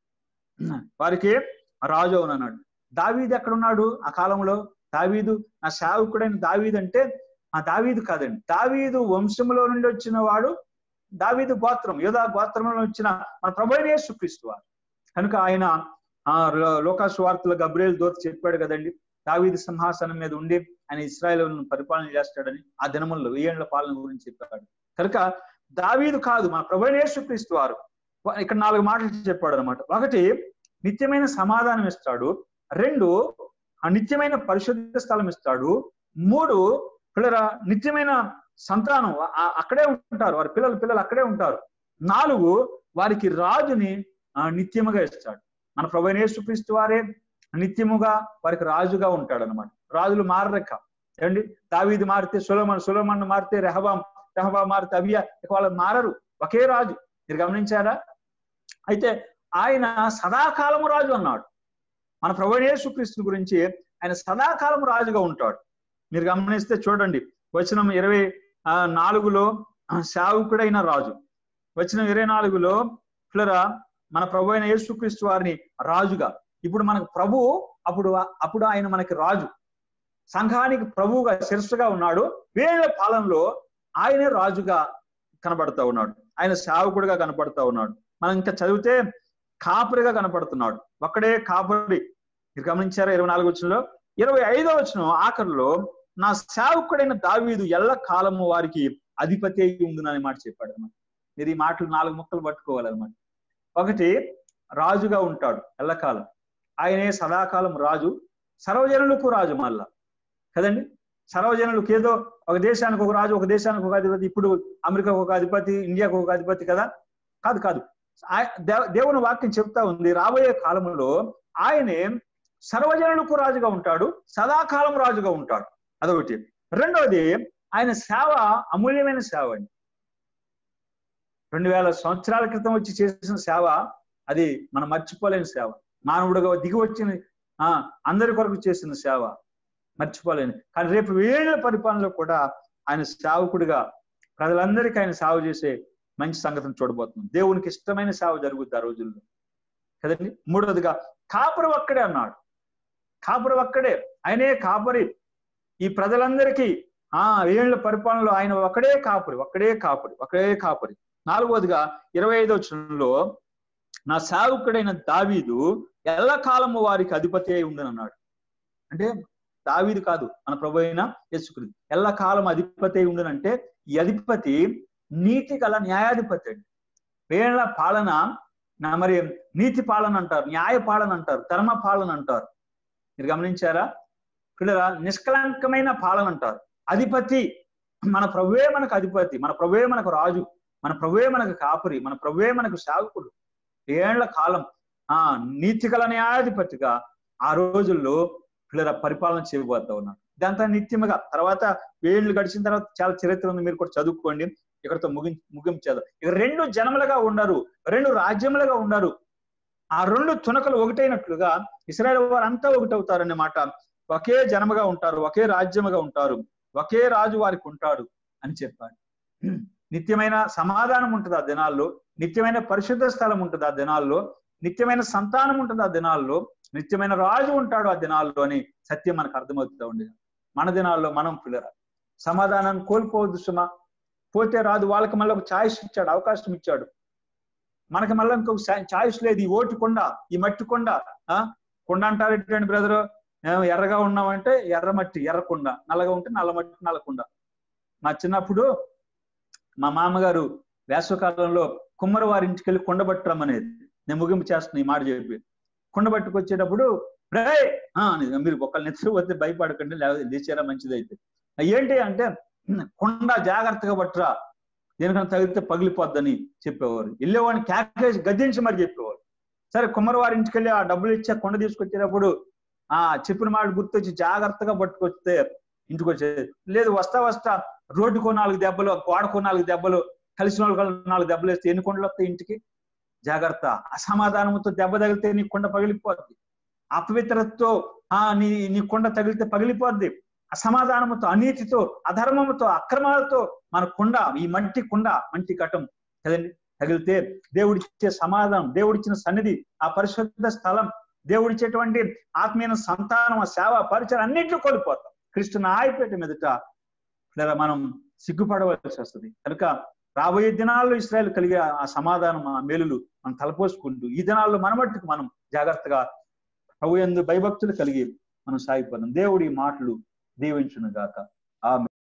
వారికి రాజవును అన్నాడు. దావీదు ఎక్కడున్నాడు ఆ కాలంలో? దావీదు, నా సేవకుడైన దావీదు అంటే ఆ దావీదు కాదండి, దావీదు వంశంలో నుండి వచ్చిన వాడు, దావీదు గోత్రం, యోధా గోత్రంలో వచ్చిన మన ప్రభువైన యేసుక్రీస్తు వారు. కనుక ఆయన లోకాసు వార్తలో గబ్రియేలు దూత చెప్పాడు కదండి, దావీదు సింహాసనం మీద ఉండి ఆయన ఇశ్రాయేలును పరిపాలన చేస్తాడని. ఆ దినముల్లో 1000 ఏళ్ల పాలన గురించి చెప్పాడు. కనుక దావీదు కాదు, మన ప్రభువైన యేసుక్రీస్తు వారు. ఇక్కడ 4 మాటలు చెప్పాడు అనమాట. 1 నిత్యమైన సమాధానం ఇస్తాడు, 2 నిత్యమైన పరిశుద్ధ స్థలం ఇస్తాడు, 3 పిల్లల నిత్యమైన సంతానం అక్కడే ఉంటారు, వారి పిల్లలు అక్కడే ఉంటారు, 4 వారికి రాజుని నిత్యముగా ఇస్తాడు. మన ప్రభువైన యేసుక్రీస్తు వారే నిత్యముగా వారికి రాజుగా ఉంటాడు అనమాట. రాజులు మారరేక ఏమండి, దావీదు మారితే సొలొమోను మారితే రెహబాం మారితే అబియా, వాళ్ళు మారరు, ఒకే రాజు. మీరు గమనించారా? అయితే ఆయన సదాకాలము రాజు అన్నాడు. మన ప్రభువైన యేసుక్రీస్తు గురించి ఆయన సదాకాలం రాజుగా ఉంటాడు. మీరు గమనిస్తే చూడండి, వచనం 24లో సేవకుడైన రాజు, వచనం 24లో పిల్లరా మన ప్రభువైన యేసుక్రీస్తు వారిని రాజుగా, ఇప్పుడు మనకు ప్రభు, అప్పుడు ఆయన మనకి రాజు, సంఘానికి ప్రభువుగా శిరస్సుగా ఉన్నాడు. 1000 ఏళ్ల పాలనలో ఆయనే రాజుగా కనబడతా ఉన్నాడు, ఆయన సేవకుడిగా కనపడతా ఉన్నాడు. మనం ఇంకా చదివితే కాపరిగా కనపడుతున్నాడు, ఒక్కడే కాపరి. మీరు గమనించారా? 24వ వచనంలో, 25వ వచనం ఆఖరిలో నా సేవకుడైన దావీదు ఎల్ల కాలము వారికి అధిపతి అయి ఉండుననే మాట చెప్పాడు అనమాట. మీరు ఈ మాటలు 4 ముక్కలు పట్టుకోవాలన్నమాట. 1 రాజుగా ఉంటాడు ఎల్లకాలం. ఆయనే సదాకాలం రాజు, సర్వజనులకు రాజు మళ్ళా కదండి. సర్వజనులకు ఏదో ఒక దేశానికి ఒక రాజు, ఒక దేశానికి ఒక అధిపతి, ఇప్పుడు అమెరికాకు ఒక అధిపతి, ఇండియాకు ఒక అధిపతి కదా, కాదు కాదు. దేవుని వాక్యం చెప్తా ఉంది, రాబోయే కాలంలో ఆయనే సర్వజనులకు రాజుగా ఉంటాడు, సదాకాలం రాజుగా ఉంటాడు. అదొకటి. రెండవది, ఆయన సేవ అమూల్యమైన సేవ అండి. 2000 సంవత్సరాల క్రితం వచ్చి చేసిన సేవ అది మనం మర్చిపోలేని సేవ. మానవుడుగా దిగి వచ్చిన అందరి కొరకు చేసిన సేవ మర్చిపోలేని. కానీ రేపు 1000 పరిపాలనలో కూడా ఆయన సేవకుడిగా ప్రజలందరికీ ఆయన సేవ చేసే మంచి సంగతిని చూడబోతున్నాం. దేవునికి ఇష్టమైన సేవ జరుగుద్ది ఆ రోజుల్లో కదండి. మూడవదిగా కాపరి ఒక్కడే అన్నాడు. కాపరి ఒక్కడే, ఆయనే కాపరి ఈ ప్రజలందరికీ. 1000 పరిపాలనలో ఆయన ఒక్కడే కాపరి, ఒక్కడే కాపరి, ఒక్కడే కాపరి. నాలుగవదిగా 25వ వచనంలో నా సేవకుడైన దావీదు ఎల్లకాలము వారికి అధిపతి అయి ఉండనన్నాడు. అంటే దావీదు కాదు, మన ప్రభు అయిన యేసుక్రీస్తు ఎల్లకాలం అధిపతి అయి ఉండనంటే ఈ అధిపతి నీతి గల న్యాయాధిపతి అండి. 1000 పాలన మరి నీతి పాలన అంటారు, న్యాయ పాలన అంటారు, ధర్మ పాలన అంటారు. మీరు గమనించారా? ఇక్కడ నిష్కలంకమైన పాలన అంటారు. అధిపతి మన ప్రభువే మనకు అధిపతి, మన ప్రభువే మనకు రాజు, మన ప్రభువే మనకు కాపరి, మన ప్రభువే మనకు సేవకుడు. 1000 కాలం నీతి గల న్యాయాధిపతిగా ఆ రోజుల్లో పిల్లల పరిపాలన చేయబోతా ఉన్నాడు. ఇదంతా నిత్యముగా. తర్వాత 1000 గడిచిన తర్వాత చాలా చరిత్ర ఉంది, మీరు కూడా చదువుకోండి. ఇక్కడతో ముగించేద్దాం. ఇక 2 జనములుగా ఉన్నారు, 2 రాజ్యములుగా ఉన్నారు. ఆ 2 తునకలు ఒకటైనట్లుగా ఇశ్రాయేలు వారంతా ఒకటవుతారన్నమాట. ఒకే జనముగా ఉంటారు, ఒకే రాజ్యముగా ఉంటారు, ఒకే రాజు వారికి ఉంటాడు అని చెప్పాడు. నిత్యమైన సమాధానం ఉంటుంది ఆ దినాల్లో, నిత్యమైన పరిశుద్ధ స్థలం ఉంటుంది ఆ దినాల్లో, నిత్యమైన సంతానం ఉంటుంది ఆ దినాల్లో, నిత్యమైన రాజు ఉంటాడు ఆ దినాల్లో అని సత్యం మనకు అర్థమవుతూ ఉండేది. మన దినాల్లో మనం పిల్లరా సమాధానాన్ని కోల్పోవద్దు సుమా. పోతే రాదు. వాళ్ళకి మళ్ళీ ఒక ఛాయిస్ ఇచ్చాడు, అవకాశం ఇచ్చాడు. మనకి మళ్ళీ ఇంకొక ఛాయిస్ లేదు. ఈ ఓటు కొండ, ఈ మట్టి కొండ. కొండ అంటారు ఏంటండి బ్రదరు? ఎర్రగా ఉన్నామంటే ఎర్ర మట్టి ఎర్రకొండ, నల్లగా ఉంటే నల్ల మట్టి నల్లకొండ. మా చిన్నప్పుడు మా మామగారు వేసవకాలంలో కుమ్మరి వారి ఇంటికి వెళ్ళి కొండబట్టరమనేది. నేను ముగింపు చేస్తున్నా ఈ మాట చెప్పి. కొండబట్టుకు వచ్చేటప్పుడు మీరు ఒకళ్ళు నిద్ర వస్తే భయపడకండి, లేచారా మంచిదైతే. ఏంటి అంటే కొండ జాగ్రత్తగా పట్టురా, దేనికన్నా తగిలితే పగిలిపోద్దని చెప్పేవారు. వెళ్ళేవాడిని క్యాకేజ్ గద్దించి మరి చెప్పేవారు. సరే కుమ్మరి వారి ఇంటికి వెళ్ళి ఆ డబ్బులు ఇచ్చే కొండ తీసుకొచ్చేటప్పుడు చెప్పిన మాట గుర్తొచ్చి జాగ్రత్తగా పట్టుకొస్తే ఇంటికి వచ్చేది. లేదు వస్తా రోడ్డుకో 4 దెబ్బలు, గోడకో 4 దెబ్బలు, కలిసిన వాళ్ళు 4 దెబ్బలు వేస్తే ఎన్ని కొండలు వస్తాయి ఇంటికి? జాగ్రత్త. అసమాధానంతో దెబ్బ తగిలితే నీ కొండ పగిలిపోద్ది. అపవిత్రతతో నీ కొండ తగిలితే పగిలిపోద్ది. అసమాధానంతో, అనీతితో, అధర్మముతో, అక్రమాలతో మన కొండ, ఈ మంటి ఘటం కదండి తగిలితే దేవుడిచ్చే సమాధానం, దేవుడిచ్చిన సన్నిధి, ఆ పరిశుద్ధ స్థలం, దేవుడిచ్చేటువంటి ఆత్మీయ సంతానం, ఆ సేవ పరిచయం అన్నింటిలో కోల్పోతాం. క్రీస్తు నాయపేట మీదట మనం సిగ్గుపడవలసి వస్తుంది. కనుక రాబోయే దినాల్లో ఇశ్రాయేలు కలిగే ఆ సమాధానం, ఆ మేలులు మనం తలపోసుకుంటూ ఈ దినాల్లో మన మట్టుకు మనం జాగ్రత్తగా ప్రభుయందు భయభక్తులు కలిగి మనం సాగిపోతాం. దేవుడి మాటలు దీవించును గాక. ఆమేన్.